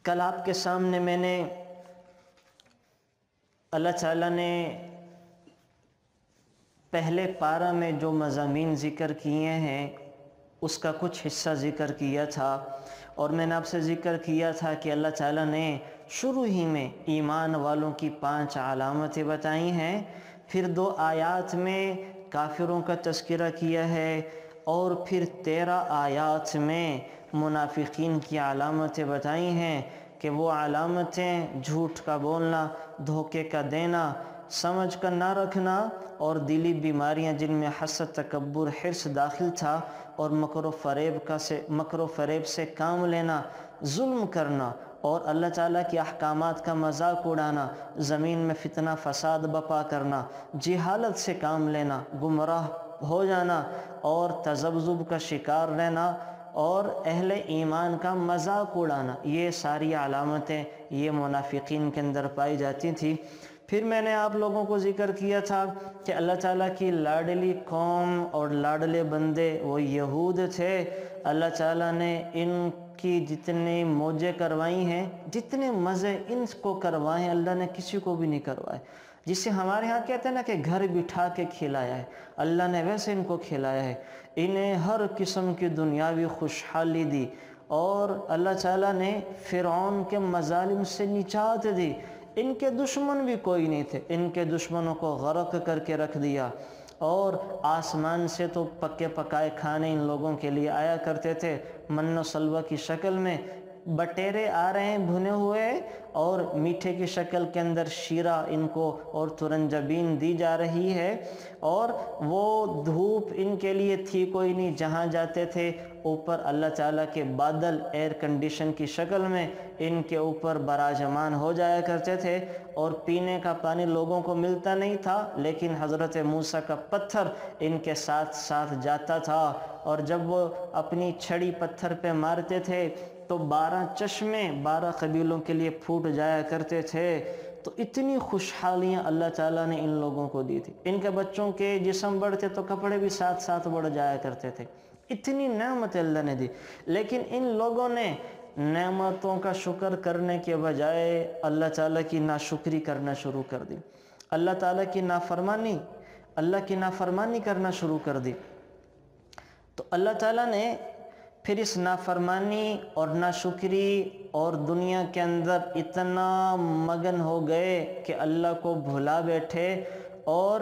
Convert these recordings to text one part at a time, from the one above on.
کل آپ کے سامنے میں نے اللہ تعالیٰ نے پہلے پارہ میں جو مضامین ذکر کیے ہیں اس کا کچھ حصہ ذکر کیا تھا، اور میں نے آپ سے ذکر کیا تھا کہ اللہ تعالیٰ نے شروع ہی میں ایمان والوں کی 5 علامتیں بتائی ہیں، پھر 2 آیات میں کافروں کا تذکرہ کیا ہے، اور پھر 13 آیات میں منافقین کی علامتیں بتائی ہیں کہ وہ علامتیں جھوٹ کا بولنا، دھوکے کا دینا، سمجھ کر نہ رکھنا، اور دلی بیماریاں جن میں حسد، تکبر، حرص داخل تھا، اور مکر و فریب سے کام لینا، ظلم کرنا، اور اللہ تعالیٰ کے احکامات کا مذاق اڑانا، زمین میں فتنہ فساد بپا کرنا، جہالت سے کام لینا، گمراہ ہو جانا، اور تذبذب کا شکار رہنا، اور اہل ایمان کا مذاق اڑانا، یہ ساری علامتیں یہ منافقین کے اندر پائی جاتی تھی۔ پھر میں نے آپ لوگوں کو ذکر کیا تھا کہ اللہ تعالیٰ کی لاڈلی قوم اور لاڈلے بندے وہ یہود تھے۔ اللہ تعالیٰ نے ان کی جتنے موجیں کروائی ہیں، جتنے مزے ان کو کروائے ہیں، اللہ نے کسی کو بھی نہیں کروائے۔ جسے ہمارے ہاں کہتے ہیں نا کہ گھر بٹھا کے کھلایا ہے، اللہ نے ویسے ان کو کھلایا ہے۔ انہیں ہر قسم کی دنیاوی خوشحالی دی، اور اللہ تعالیٰ نے فرعون کے مظالم سے نجات دی۔ ان کے دشمن بھی کوئی نہیں تھے، ان کے دشمنوں کو غرق کر کے رکھ دیا، اور آسمان سے تو پکے پکائے کھانے ان لوگوں کے لیے آیا کرتے تھے، من و سلوہ کی شکل میں بٹیرے آ رہے ہیں بھنے ہوئے، اور میٹھے کی شکل کے اندر شیرہ ان کو اور ترنجبین دی جا رہی ہے، اور وہ دھوپ ان کے لیے تھی کوئی نہیں، جہاں جاتے تھے اوپر اللہ تعالیٰ کے بادل ایئر کنڈیشن کی شکل میں ان کے اوپر براجمان ہو جایا کرتے تھے، اور پینے کا پانی لوگوں کو ملتا نہیں تھا، لیکن حضرت موسیٰ کا پتھر ان کے ساتھ ساتھ جاتا تھا، اور جب وہ اپنی چھڑی پتھر پہ مارتے تھے تو 12 چشمے 12 قبیلوں کے لیے پھوٹ جایا کرتے تھے۔ تو اتنی خوشحالیاں اللہ تعالیٰ نے ان لوگوں کو دی تھی۔ ان کے بچوں کے جسم بڑھتے تو کپڑے بھی ساتھ ساتھ بڑھ جایا کرتے تھے، اتنی نعمت اللہ نے دی، لیکن ان لوگوں نے نعمتوں کا شکر کرنے کے بجائے اللہ تعالیٰ کی ناشکری کرنا شروع کر دی، اللہ تعالیٰ کی نافرمانی کرنا شروع کر دی۔ تو اللہ تعالیٰ نے پھر اس نافرمانی اور ناشکری اور دنیا کے اندر اتنا مگن ہو گئے کہ اللہ کو بھلا بیٹھے اور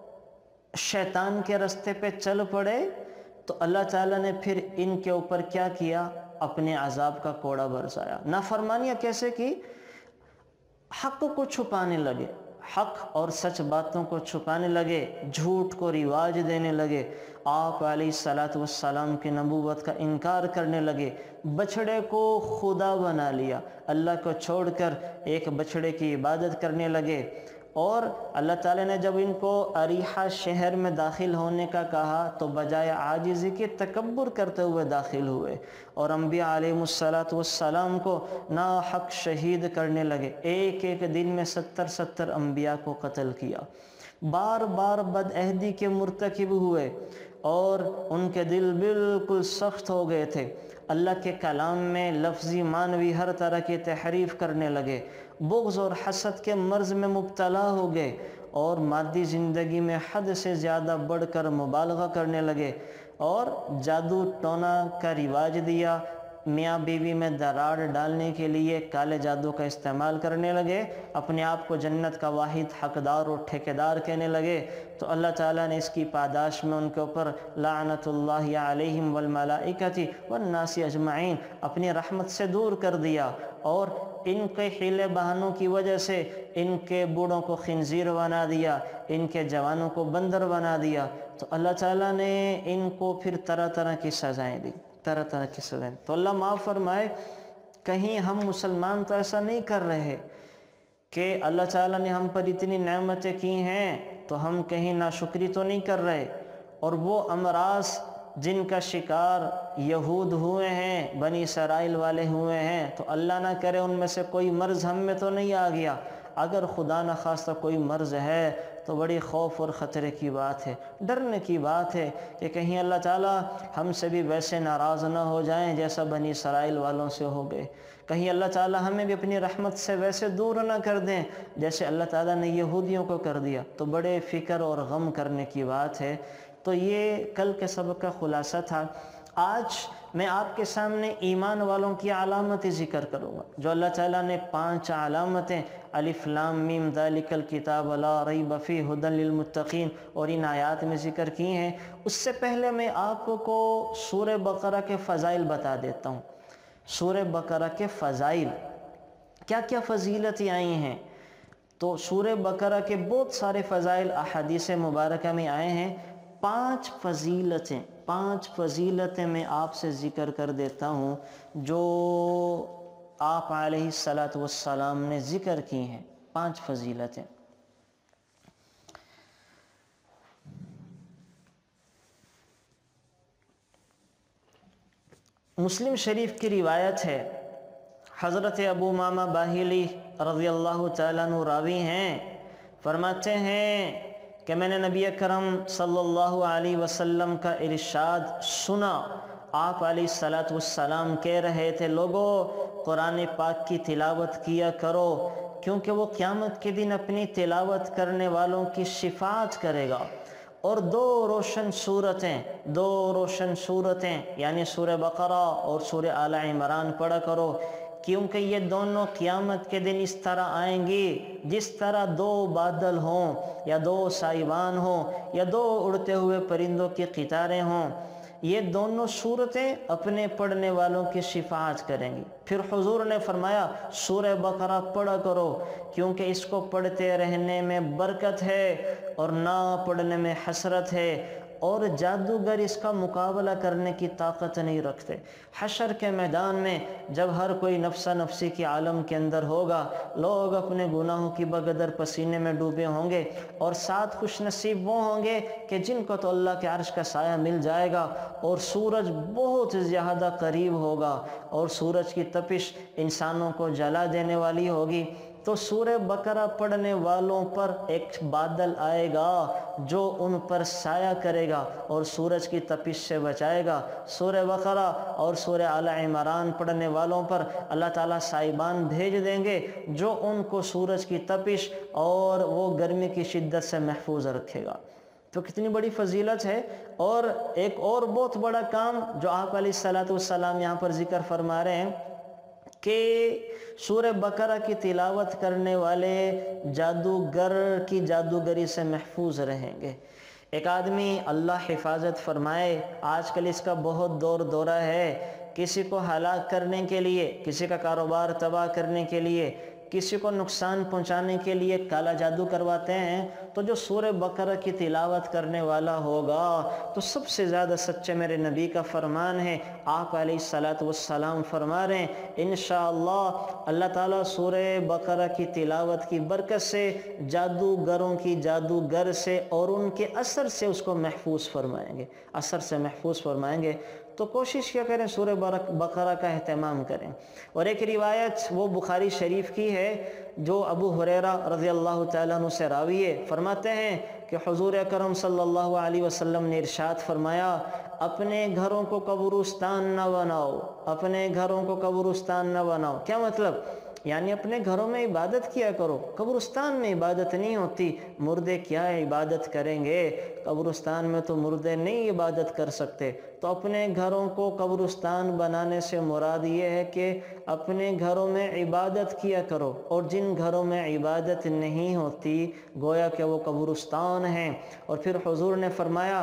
شیطان کے راستے پہ چل پڑے، تو اللہ تعالیٰ نے پھر ان کے اوپر کیا کیا؟ اپنے عذاب کا کوڑا برسایا۔ نافرمانیاں کیسے کی؟ حق کو چھپانے لگے، حق اور سچ باتوں کو چھپانے لگے، جھوٹ کو رواج دینے لگے، آپ علیہ السلام کی نبوت کا انکار کرنے لگے، بچھڑے کو خدا بنا لیا، اللہ کو چھوڑ کر ایک بچھڑے کی عبادت کرنے لگے، اور اللہ تعالیٰ نے جب ان کو اریحہ شہر میں داخل ہونے کا کہا تو بجائے عاجزی کے تکبر کرتے ہوئے داخل ہوئے، اور انبیاء علیہ السلام کو ناحق شہید کرنے لگے، ایک دن میں 70 انبیاء کو قتل کیا، بار بار بدعہدی کے مرتکب ہوئے، اور ان کے دل بالکل سخت ہو گئے تھے، اللہ کے کلام میں لفظی معنوی ہر طرح کی تحریف کرنے لگے، بغض اور حسد کے مرض میں مبتلا ہو گئے، اور مادی زندگی میں حد سے زیادہ بڑھ کر مبالغہ کرنے لگے، اور جادو ٹونا کا رواج دیا، میاں بیوی میں دراڑ ڈالنے کے لیے کالے جادو کا استعمال کرنے لگے، اپنے آپ کو جنت کا واحد حقدار اور ٹھیکیدار کہنے لگے، تو اللہ تعالیٰ نے اس کی پاداش میں ان کے اوپر لعنت اللہ علیہم والملائکۃ والناس اجمعین اپنی رحمت سے دور کر دیا، اور ان کے حیلے بہانوں کی وجہ سے ان کے بوڑھوں کو خنزیر بنا دیا، ان کے جوانوں کو بندر بنا دیا، تو اللہ تعالیٰ نے ان کو پھر طرح طرح کی سزائیں دی، طرح طرح کی سزائیں۔ تو اللہ معاف فرمائے، کہیں ہم مسلمان تو ایسا نہیں کر رہے کہ اللہ تعالیٰ نے ہم پر اتنی نعمتیں کی ہیں تو ہم کہیں ناشکری تو نہیں کر رہے، اور وہ امراض جن کا شکار یہود ہوئے ہیں، بنی اسرائیل والے ہوئے ہیں، تو اللہ نہ کرے ان میں سے کوئی مرض ہم میں تو نہیں آ گیا، اگر خدا نخواستہ کوئی مرض ہے تو بڑی خوف اور خطرے کی بات ہے، ڈرنے کی بات ہے کہ کہیں اللہ تعالیٰ ہم سے بھی ویسے ناراض نہ ہو جائیں جیسا بنی اسرائیل والوں سے ہو گئے، کہیں اللہ تعالیٰ ہمیں بھی اپنی رحمت سے ویسے دور نہ کر دیں جیسے اللہ تعالیٰ نے یہودیوں کو کر دیا، تو بڑے فکر اور غم کرنے کی بات ہے۔ تو یہ کل کے سبق کا خلاصہ تھا۔ آج میں آپ کے سامنے ایمان والوں کی علامتیں ذکر کروں گا، جو اللہ تعالیٰ نے 5 علامتیں الف لام میم ذالک الکتاب لا ریب فیہ ھدی للمتقین اور ان آیات میں ذکر کی ہیں۔ اس سے پہلے میں آپ کو سورہ بقرہ کے فضائل بتا دیتا ہوں۔ سورہ بقرہ کے فضائل کیا کیا فضیلتیں آئی ہیں؟ تو سورہ بقرہ کے بہت سارے فضائل احادیث مبارکہ میں آئے ہیں۔ 5 فضیلتیں میں آپ سے ذکر کر دیتا ہوں جو آپ علیہ السلام نے ذکر کی ہیں۔ 5 فضیلتیں۔ مسلم شریف کی روایت ہے، حضرت ابو امامہ باہلی رضی اللہ تعالیٰ عنہ راوی ہیں، فرماتے ہیں کہ میں نے نبی اکرم صلی اللہ علیہ وسلم کا ارشاد سنا۔ آپ علیہ السلام کہہ رہے تھے، لوگو قرآن پاک کی تلاوت کیا کرو کیونکہ وہ قیامت کے دن اپنی تلاوت کرنے والوں کی شفاعت کرے گا۔ اور 2 روشن صورتیں یعنی سورہ بقرہ اور سورہ آل عمران پڑھا کرو، کیونکہ یہ دونوں قیامت کے دن اس طرح آئیں گی جس طرح 2 بادل ہوں یا 2 سائبان ہوں یا 2 اڑتے ہوئے پرندوں کی قطاریں ہوں۔ یہ دونوں صورتیں اپنے پڑھنے والوں کی شفاعت کریں گی۔ پھر حضور نے فرمایا سورہ بقرہ پڑھا کرو کیونکہ اس کو پڑھتے رہنے میں برکت ہے اور نہ پڑھنے میں حسرت ہے، اور جادوگر اس کا مقابلہ کرنے کی طاقت نہیں رکھتے۔ حشر کے میدان میں جب ہر کوئی نفسا نفسی کے عالم کے اندر ہوگا، لوگ اپنے گناہوں کی بقدر پسینے میں ڈوبے ہوں گے، اور ساتھ خوش نصیب وہ ہوں گے کہ جن کو تو اللہ کے عرش کا سایہ مل جائے گا، اور سورج بہت زیادہ قریب ہوگا اور سورج کی تپش انسانوں کو جلا دینے والی ہوگی۔ تو سورہ بقرہ پڑھنے والوں پر ایک بادل آئے گا جو ان پر سایہ کرے گا اور سورج کی تپش سے بچائے گا۔ سورہ بقرہ اور سورہ آل عمران پڑھنے والوں پر اللہ تعالیٰ سائبان بھیج دیں گے جو ان کو سورج کی تپش اور وہ گرمی کی شدت سے محفوظ رکھے گا۔ تو کتنی بڑی فضیلت ہے۔ اور ایک اور بہت بڑا کام جو آپ علیہ السلام یہاں پر ذکر فرما رہے ہیں کہ سورہ بقرہ کی تلاوت کرنے والے جادوگر کی جادوگری سے محفوظ رہیں گے۔ ایک آدمی اللہ حفاظت فرمائے، آج کل اس کا بہت دورہ ہے، کسی کو ہلاک کرنے کے لیے، کسی کا کاروبار تباہ کرنے کے لیے، کسی کو نقصان پہنچانے کے لیے کالا جادو کرواتے ہیں۔ تو جو سورہ بقرہ کی تلاوت کرنے والا ہوگا تو سب سے زیادہ سچے میرے نبی کا فرمان ہے، آپ علیہ السلام فرما رہے ہیں انشاءاللہ اللہ تعالیٰ سورہ بقرہ کی تلاوت کی برکت سے جادوگروں کی جادوگر سے اور ان کے اثر سے اس کو محفوظ فرمائیں گے، اثر سے محفوظ فرمائیں گے۔ تو کوشش کیا کریں سورہ بقرہ کا اہتمام کریں۔ اور ایک روایت وہ بخاری شریف کی ہے جو ابو ہریرہ رضی اللہ تعالیٰ عنہ سے راوی ہے، فرماتے ہیں کہ حضور اکرم صلی اللہ علیہ وسلم نے ارشاد فرمایا، اپنے گھروں کو قبرستان نہ بناؤ، اپنے گھروں کو قبرستان نہ بناؤ۔ کیا مطلب؟ یعنی اپنے گھروں میں عبادت کیا کرو، قبرستان میں عبادت نہیں ہوتی۔ مردے کیا عبادت کریں گے؟ قبرستان میں تو مردے نہیں عبادت کر سکتے۔ تو اپنے گھروں کو قبرستان بنانے سے مراد یہ ہے کہ اپنے گھروں میں عبادت کیا کرو، اور جن گھروں میں عبادت نہیں ہوتی گویا کہ وہ قبرستان ہیں۔ اور پھر حضور نے فرمایا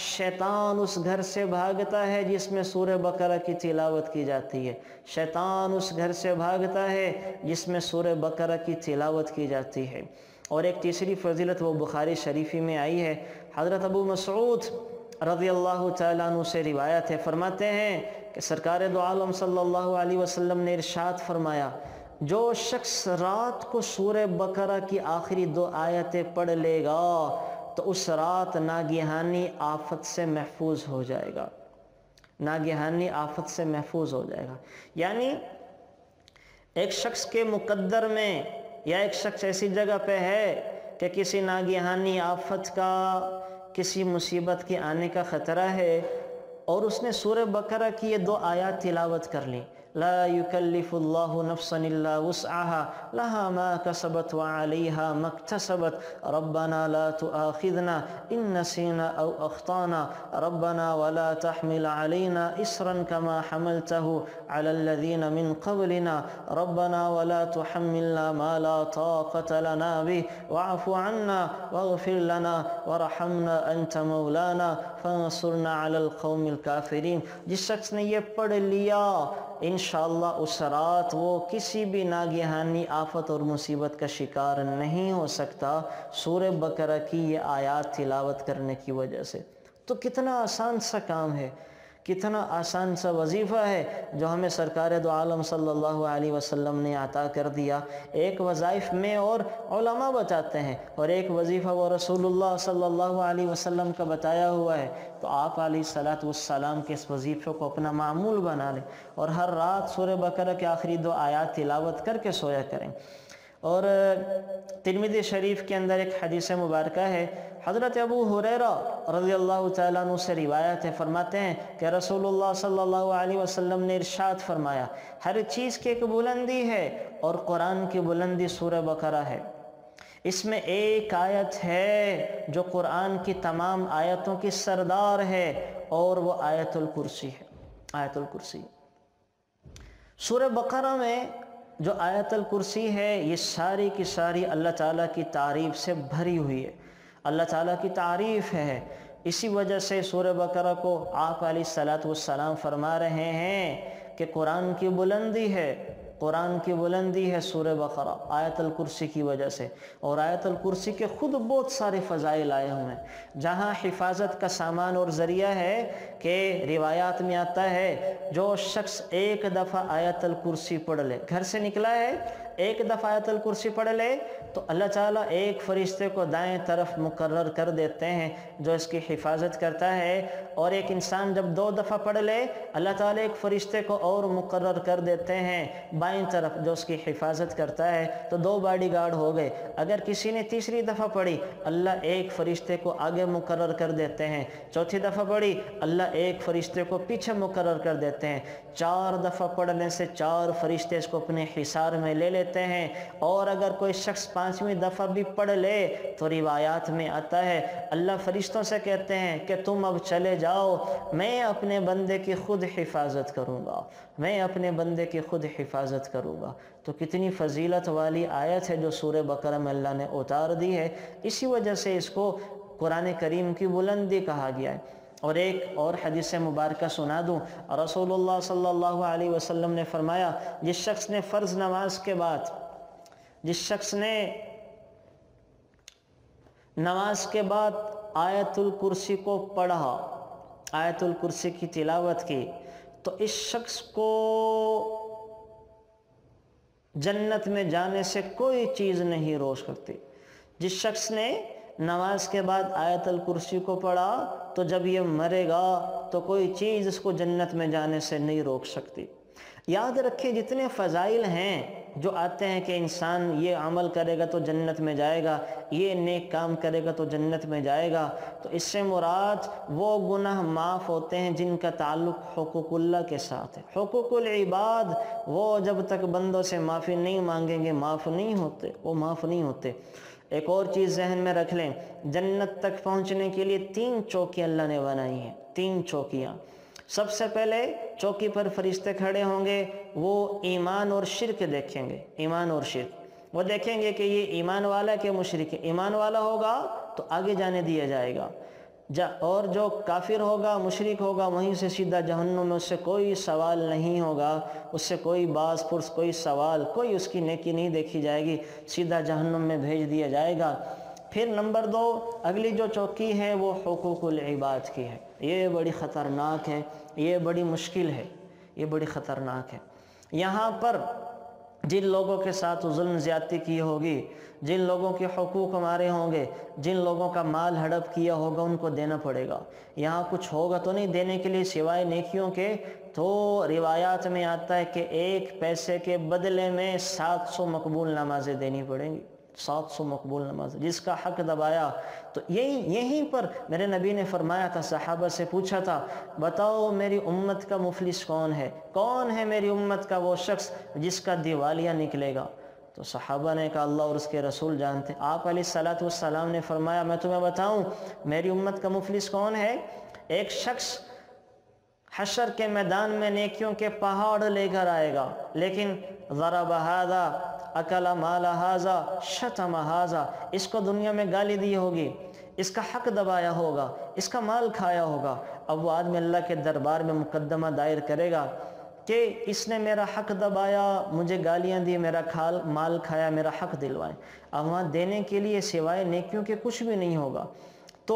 شیطان اس گھر سے بھاگتا ہے جس میں سورہ بقرہ کی تلاوت کی جاتی ہے، شیطان اس گھر سے بھاگتا ہے جس میں سورہ بقرہ کی تلاوت کی جاتی ہے۔ اور ایک تیسری فضیلت وہ بخاری شریفی میں آئی ہے، حضرت ابو مسعود رضی اللہ تعالیٰ عنہ سے روایت ہے، فرماتے ہیں کہ سرکار دو عالم صلی اللہ علیہ وسلم نے ارشاد فرمایا، جو شخص رات کو سورہ بقرہ کی آخری 2 آیتیں پڑھ لے گا تو اس رات ناگہانی آفت سے محفوظ ہو جائے گا، ناگہانی آفت سے محفوظ ہو جائے گا۔ یعنی ایک شخص کے مقدر میں یا ایک شخص ایسی جگہ پہ ہے کہ کسی ناگہانی آفت کا، کسی مصیبت کے آنے کا خطرہ ہے، اور اس نے سورہ بقرہ کی یہ 2 آیات تلاوت کر لی، لا یکلف اللہ نفسا الا وسعها لها ما کسبت وعلیها ما اکتسبت ربنا لا تؤاخذنا ان نسینا او اخطانا ربنا ولا تحمل علينا اسرا كما حملته على الذين من قبلنا ربنا ولا تحملنا ما لا طاقة لنا به واعف عنا واغفر لنا وارحمنا انت مولانا فانصرنا على القوم الكافرین۔ جس شخص نے یہ پڑھ لیا انشاءاللہ اس رات وہ کسی بھی ناگہانی آفت اور مصیبت کا شکار نہیں ہو سکتا، سورہ بقرہ کی یہ آیات تلاوت کرنے کی وجہ سے۔ تو کتنا آسان سا کام ہے، کتنا آسان سا وظیفہ ہے جو ہمیں سرکار دو عالم صلی اللہ علیہ وسلم نے عطا کر دیا۔ ایک وظائف میں اور علماء بتاتے ہیں، اور ایک وظیفہ وہ رسول اللہ صلی اللہ علیہ وسلم کا بتایا ہوا ہے، تو آپ علیہ السلام کے اس وظیفے کو اپنا معمول بنا لیں، اور ہر رات سورہ بقرہ کے آخری 2 آیات تلاوت کر کے سویا کریں۔ اور ترمذی شریف کے اندر ایک حدیث مبارکہ ہے، حضرت ابو ہریرہ رضی اللہ تعالیٰ عنہ سے روایت ہے، فرماتے ہیں کہ رسول اللہ صلی اللہ علیہ وسلم نے ارشاد فرمایا، ہر چیز کی ایک بلندی ہے اور قرآن کی بلندی سورہ بقرہ ہے۔ اس میں ایک آیت ہے جو قرآن کی تمام آیتوں کی سردار ہے، اور وہ آیت الکرسی ہے۔ آیت الکرسی سورہ بقرہ میں جو آیت الکرسی ہے، یہ ساری کی ساری اللہ تعالیٰ کی تعریف سے بھری ہوئی ہے، اللہ تعالیٰ کی تعریف ہے۔ اسی وجہ سے سورہ بقرہ کو آپ علیہ السلام فرما رہے ہیں کہ قرآن کی بلندی ہے، قرآن کی بلندی ہے سورہ بقرہ آیت الکرسی کی وجہ سے۔ اور آیت الکرسی کے خود بہت سارے فضائل آئے ہوئے ہیں، جہاں حفاظت کا سامان اور ذریعہ ہے کہ روایات میں آتا ہے جو شخص ایک دفعہ آیت الکرسی پڑھ لے، گھر سے نکلا ہے ایک دفعہ آیت الکرسی پڑھ لے تو اللہ تعالیٰ ایک فرشتے کو دائیں طرف مقرر کر دیتے ہیں جو اس کی حفاظت کرتا ہے، اور ایک انسان جب 2 دفعہ پڑھ لے اللہ تعالیٰ ایک فرشتے کو اور مقرر کر دیتے ہیں بائیں طرف جو اس کی حفاظت کرتا ہے، تو 2 باڈی گارڈ ہو گئے۔ اگر کسی نے تیسری دفعہ پڑھی اللہ ایک فرشتے کو آگے مقرر کر دیتے ہیں، چوتھی دفعہ پڑھی اللہ ایک فرشتے کو پیچھے مقرر کر دیتے ہیں، 4 دفعہ پڑھنے سے 4 فرشتے اس کو اپنے حصار میں لے لیتے ہیں۔ اور اگر کوئی شخص 5ویں دفعہ بھی پڑھ لے تو روایات میں آتا ہے اللہ فرشتوں سے کہتے ہیں کہ تم اب چلے جاؤ، میں اپنے بندے کی خود حفاظت کروں گا، میں اپنے بندے کی خود حفاظت کروں گا۔ تو کتنی فضیلت والی آیت ہے جو سورہ بقرہ میں اللہ نے اتار دی ہے، اسی وجہ سے اس کو قرآن کریم کی بلندی کہا گیا ہے۔ اور ایک اور حدیث مبارکہ سنا دوں، رسول اللہ صلی اللہ علیہ وسلم نے فرمایا، جس شخص نے فرض نماز کے بعد، جس شخص نے نماز کے بعد آیت الکرسی کو پڑھا، آیت الکرسی کی تلاوت کی، تو اس شخص کو جنت میں جانے سے کوئی چیز نہیں روک سکتی۔ جس شخص نے نماز کے بعد آیت الکرسی کو پڑھا تو جب یہ مرے گا تو کوئی چیز اس کو جنت میں جانے سے نہیں روک سکتی۔ یاد رکھیں جتنے فضائل ہیں جو آتے ہیں کہ انسان یہ عمل کرے گا تو جنت میں جائے گا، یہ نیک کام کرے گا تو جنت میں جائے گا، تو اس سے مراد وہ گناہ معاف ہوتے ہیں جن کا تعلق حقوق اللہ کے ساتھ ہے۔ حقوق العباد وہ جب تک بندوں سے معافی نہیں مانگیں گے معاف نہیں ہوتے، وہ معاف نہیں ہوتے۔ ایک اور چیز ذہن میں رکھ لیں، جنت تک پہنچنے کے لیے 3 چوکیاں اللہ نے بنائی ہیں، 3 چوکیاں۔ سب سے پہلے چوکی پر فرشتے کھڑے ہوں گے، وہ ایمان اور شرک دیکھیں گے، ایمان اور شرک وہ دیکھیں گے کہ یہ ایمان والا کہ مشرک ہے۔ ایمان والا ہوگا تو آگے جانے دیا جائے گا، اور جو کافر ہوگا مشرک ہوگا وہیں سے سیدھا جہنم میں، اس سے کوئی سوال نہیں ہوگا، اس سے کوئی باز پرس، کوئی سوال، کوئی اس کی نیکی نہیں دیکھی جائے گی، سیدھا جہنم میں بھیج دیا جائے گا۔ پھر نمبر 2 اگلی جو چوکی ہے وہ حقوق العباد کی ہے۔ یہ بڑی خطرناک ہے، یہ بڑی مشکل ہے، یہ بڑی خطرناک ہے۔ یہاں پر جن لوگوں کے ساتھ ظلم زیادتی کی ہوگی، جن لوگوں کے حقوق مارے ہوں گے، جن لوگوں کا مال ہڑپ کیا ہوگا ان کو دینا پڑے گا۔ یہاں کچھ ہوگا تو نہیں دینے کے لیے سوائے نیکیوں کے، تو روایات میں آتا ہے کہ 1 پیسے کے بدلے میں 700 مقبول نمازیں دینی پڑیں گی، 700 مقبول نماز جس کا حق دبایا. تو یہیں پر میرے نبی نے فرمایا تھا, صحابہ سے پوچھا تھا بتاؤ میری امت کا مفلس کون ہے میری امت کا وہ شخص جس کا دیوالیہ نکلے گا. تو صحابہ نے کہا اللہ اور اس کے رسول جانتے. آپ علیہ الصلوۃ والسلام نے فرمایا میں تمہیں بتاؤں میری امت کا مفلس کون ہے؟ ایک شخص حشر کے میدان میں نیکیوں کے پہاڑ لے کر آئے گا, لیکن ضرب ھذا اکل مال ھذا شتم ھذا, اس کو دنیا میں گالی دی ہوگی, اس کا حق دبایا ہوگا, اس کا مال کھایا ہوگا. اب وہ آدمی اللہ کے دربار میں مقدمہ دائر کرے گا کہ اس نے میرا حق دبایا, مجھے گالیاں دی, میرا مال کھایا, میرا حق دلوائے. اب وہاں دینے کے لیے سوائے نیکیوں کے کچھ بھی نہیں ہوگا. تو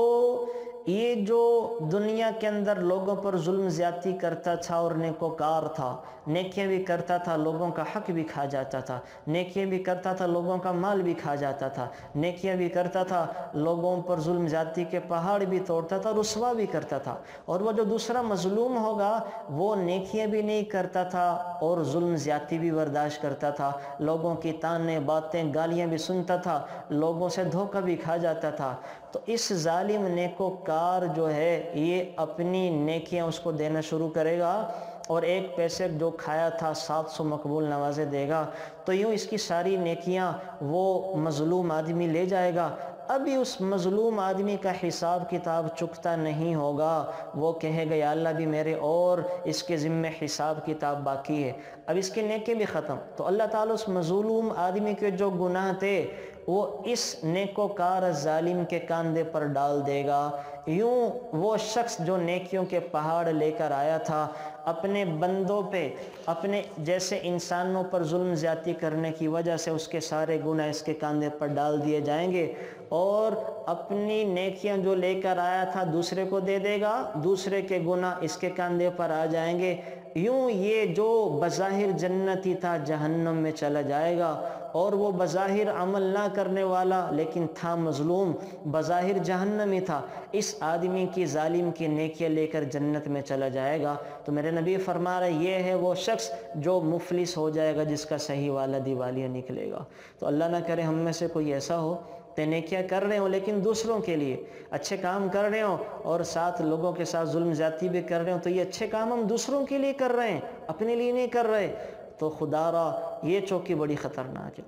یہ جو دنیا کے اندر لوگوں پر ظلم زیادتی کرتا تھا اور نیکوکار تھا, نیکیاں بھی کرتا تھا, لوگوں کا حق بھی کھا جاتا تھا, نیکیاں بھی کرتا تھا, لوگوں کا مال بھی کھا جاتا تھا, نیکیاں بھی کرتا تھا, لوگوں پر ظلم زیادتی کے پہاڑ بھی توڑتا تھا, رسوا بھی کرتا تھا. اور وہ جو دوسرا مظلوم ہوگا وہ نیکیاں بھی نہیں کرتا تھا اور ظلم زیادتی بھی برداشت کرتا تھا, لوگوں کی تانے باتیں گالیاں بھی سنتا تھا, لوگوں سے دھوکہ بھی کھا جاتا تھا. تو اس ظالم نیکوکار جو ہے یہ اپنی نیکیاں اس کو دینا شروع کرے گا, اور ایک پیسے جو کھایا تھا 700 مقبول نوازے دے گا. تو یوں اس کی ساری نیکیاں وہ مظلوم آدمی لے جائے گا. ابھی اس مظلوم آدمی کا حساب کتاب چکتا نہیں ہوگا, وہ کہے گا یا اللہ بھی میرے اور اس کے ذمہ حساب کتاب باقی ہے. اب اس کے نیکی بھی ختم. تو اللہ تعالیٰ اس مظلوم آدمی کے جو گناہ تھے وہ اس نیکوکار ظالم کے کاندھے پر ڈال دے گا. یوں وہ شخص جو نیکیوں کے پہاڑ لے کر آیا تھا اپنے بندوں پہ, اپنے جیسے انسانوں پر ظلم زیادتی کرنے کی وجہ سے اس کے سارے گناہ اس کے کاندھے پر ڈال دیے جائیں گے, اور اپنی نیکیاں جو لے کر آیا تھا دوسرے کو دے دے گا, دوسرے کے گناہ اس کے کاندھے پر آ جائیں گے. یوں یہ جو بظاہر جنتی تھا جہنم میں چلا جائے گا, اور وہ بظاہر عمل نہ کرنے والا لیکن تھا مظلوم, بظاہر جہنمی تھا, اس آدمی کی ظالم کی نیکیاں لے کر جنت میں چلا جائے گا. تو میرے نبی فرما رہے یہ ہے وہ شخص جو مفلس ہو جائے گا جس کا صحیح والا دیوالیہ نکلے گا. تو اللہ نہ کرے ہم میں سے کوئی ایسا ہو کہ نیکیاں کر رہے ہوں لیکن دوسروں کے لیے, اچھے کام کر رہے ہوں اور ساتھ لوگوں کے ساتھ ظلم زیادتی بھی کر رہے ہوں, تو یہ اچھے کام ہم دوسروں کے لیے کر رہے ہیں, اپنے لیے نہیں کر رہے, تو خدا را یہ چوکی بڑی خطرناک ہے.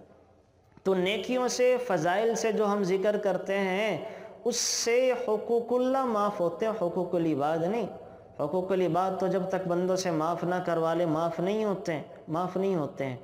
تو نیکیوں سے, فضائل سے جو ہم ذکر کرتے ہیں اس سے حقوق اللہ معاف ہوتے ہیں, حقوق العباد نہیں. حقوق العباد تو جب تک بندوں سے معاف نہ کروا لے معاف نہیں ہوتے ہیں.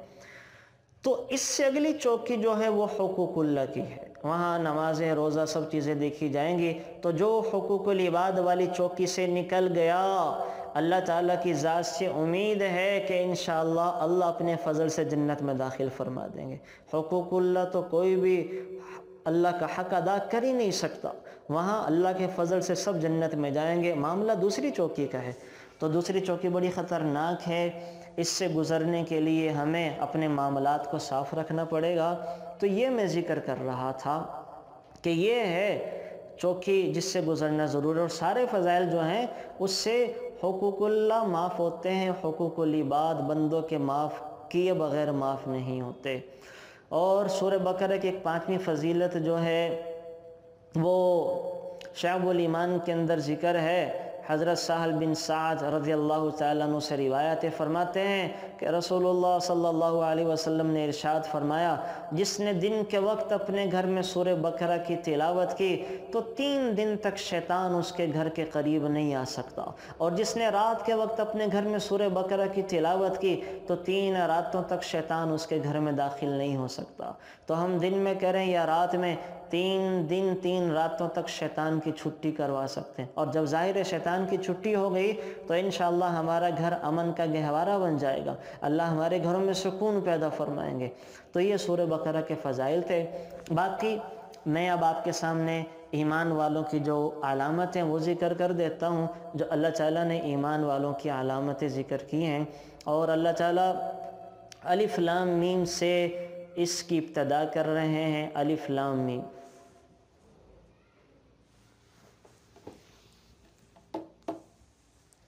تو اس سے اگلی چوکی جو ہے وہ حقوق اللہ کی ہے, وہاں نمازیں روزہ سب چیزیں دیکھی جائیں گی. تو جو حقوق العباد والی چوکی سے نکل گیا, اللہ تعالیٰ کی ذات سے امید ہے کہ انشاءاللہ اللہ اپنے فضل سے جنت میں داخل فرما دیں گے. حقوق اللہ تو کوئی بھی اللہ کا حق ادا کر ہی نہیں سکتا, وہاں اللہ کے فضل سے سب جنت میں جائیں گے. معاملہ دوسری چوکی کا ہے, تو دوسری چوکی بڑی خطرناک ہے. اس سے گزرنے کے لیے ہمیں اپنے معاملات کو صاف رکھنا پڑے گا. تو یہ میں ذکر کر رہا تھا کہ یہ ہے چوکی جس سے گزرنا ضرور ہے, اور سارے فضائل جو ہیں اس سے حقوق اللہ معاف ہوتے ہیں, حقوق العباد بندوں کے معاف کیے بغیر معاف نہیں ہوتے. اور سورہ بقرہ کی ایک 5ویں فضیلت جو ہے وہ شعب الایمان کے اندر ذکر ہے. حضرت سہل بن سعد رضی اللہ تعالیٰ عنہ سے روایت فرماتے ہیں کہ رسول اللہ صلی اللہ علیہ وسلم نے ارشاد فرمایا, جس نے دن کے وقت اپنے گھر میں سورہ بقرہ کی تلاوت کی تو 3 دن تک شیطان اس کے گھر کے قریب نہیں آ سکتا, اور جس نے رات کے وقت اپنے گھر میں سورہ بقرہ کی تلاوت کی تو 3 راتوں تک شیطان اس کے گھر میں داخل نہیں ہو سکتا. تو ہم دن میں کریں یا رات میں 3 دن 3 راتوں تک شیطان کی چھٹی کروا سکتے ہیں. اور جب ظاہر شیطان کی چھٹی ہو گئی تو انشاءاللہ ہمارا گھر امن کا گہوارہ بن جائے گا, اللہ ہمارے گھروں میں سکون پیدا فرمائیں گے. تو یہ سورہ بقرہ کے فضائل تھے. باقی میں اب آپ کے سامنے ایمان والوں کی جو علامتیں وہ ذکر کر دیتا ہوں, جو اللہ تعالیٰ نے ایمان والوں کی علامتیں ذکر کی ہیں. اور اللہ تعالیٰ الف لام میم سے اس کی ابتدا کر رہے ہیں. الف لام میم,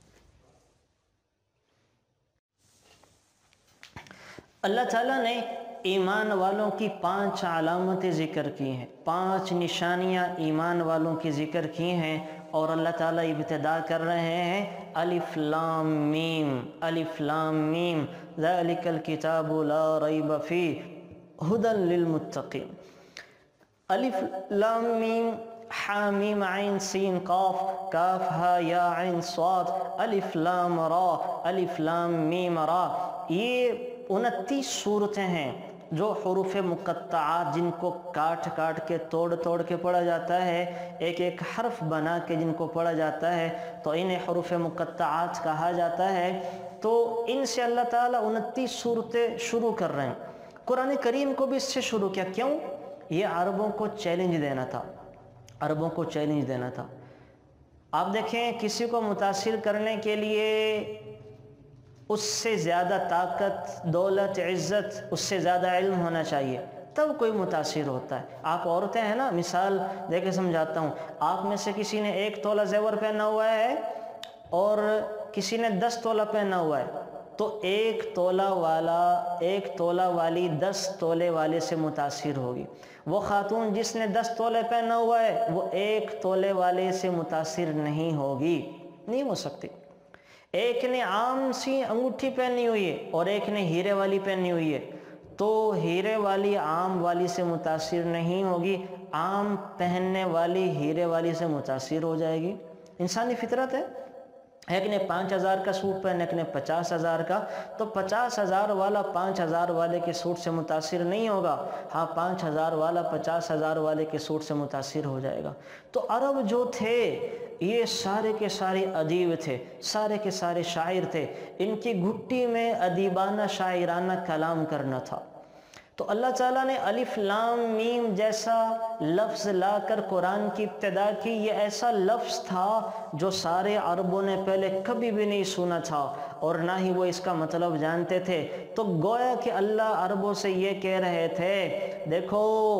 اللہ تعالیٰ نے ایمان والوں کی 5 علامتیں ذکر کی ہیں، 5 نشانیاں ایمان والوں کی ذکر کی ہیں، اور اللہ تعالیٰ ابتدا کر رہے ہیں الف لام میم، الف لام میم ذالک الکتاب لا ریب فیہ ھدی للمتقین۔ الف لام میم حامیم عین سین قاف کاف ہا یا عین صاد الف لام را، الف لام میم را، یہ 29 صورتیں ہیں جو حروف مقطعات جن کو کاٹ کاٹ کے توڑ توڑ کے پڑھا جاتا ہے، ایک ایک حرف بنا کے جن کو پڑھا جاتا ہے تو انہیں حروف مقطعات کہا جاتا ہے۔ تو ان سے اللہ تعالیٰ 29 صورتیں شروع کر رہے ہیں۔ قرآن کریم کو بھی اس سے شروع کیا، کیوں؟ یہ عربوں کو چیلنج دینا تھا، عربوں کو چیلنج دینا تھا۔ آپ دیکھیں کسی کو متاثر کرنے کے لیے اس سے زیادہ طاقت، دولت، عزت، اس سے زیادہ علم ہونا چاہیے، تب کوئی متاثر ہوتا ہے۔ آپ عورتیں ہیں نا، مثال دے کے سمجھاتا ہوں، آپ میں سے کسی نے 1 تولہ زیور پہنا ہوا ہے اور کسی نے 10 تولہ پہنا ہوا ہے، تو 1 تولہ والی 10 تولے والے سے متاثر ہوگی۔ وہ خاتون جس نے 10 تولے پہنا ہوا ہے وہ 1 تولے والے سے متاثر نہیں ہوگی، نہیں ہو سکتی۔ ایک نے عام سی انگوٹھی پہنی ہوئی ہے اور ایک نے ہیرے والی پہنی ہوئی ہے، تو ہیرے والی عام والی سے متاثر نہیں ہوگی، عام پہننے والی ہیرے والی سے متاثر ہو جائے گی۔ انسانی فطرت ہے۔ ایک نے 5000 کا سوٹ پہنا، ایک نے 50,000 کا، تو 50,000 والا 5,000 والے کے سوٹ سے متاثر نہیں ہوگا، ہاں 5,000 والا 50,000 والے کے سوٹ سے متاثر ہو جائے گا۔ تو عرب جو تھے یہ سارے کے سارے ادیب تھے، سارے کے سارے شاعر تھے، ان کی گھٹی میں ادیبانہ شاعرانہ کلام کرنا تھا۔ تو اللہ تعالیٰ نے الف لام میم جیسا لفظ لا کر قرآن کی ابتدا کی۔ یہ ایسا لفظ تھا جو سارے عربوں نے پہلے کبھی بھی نہیں سنا تھا اور نہ ہی وہ اس کا مطلب جانتے تھے۔ تو گویا کہ اللہ عربوں سے یہ کہہ رہے تھے، دیکھو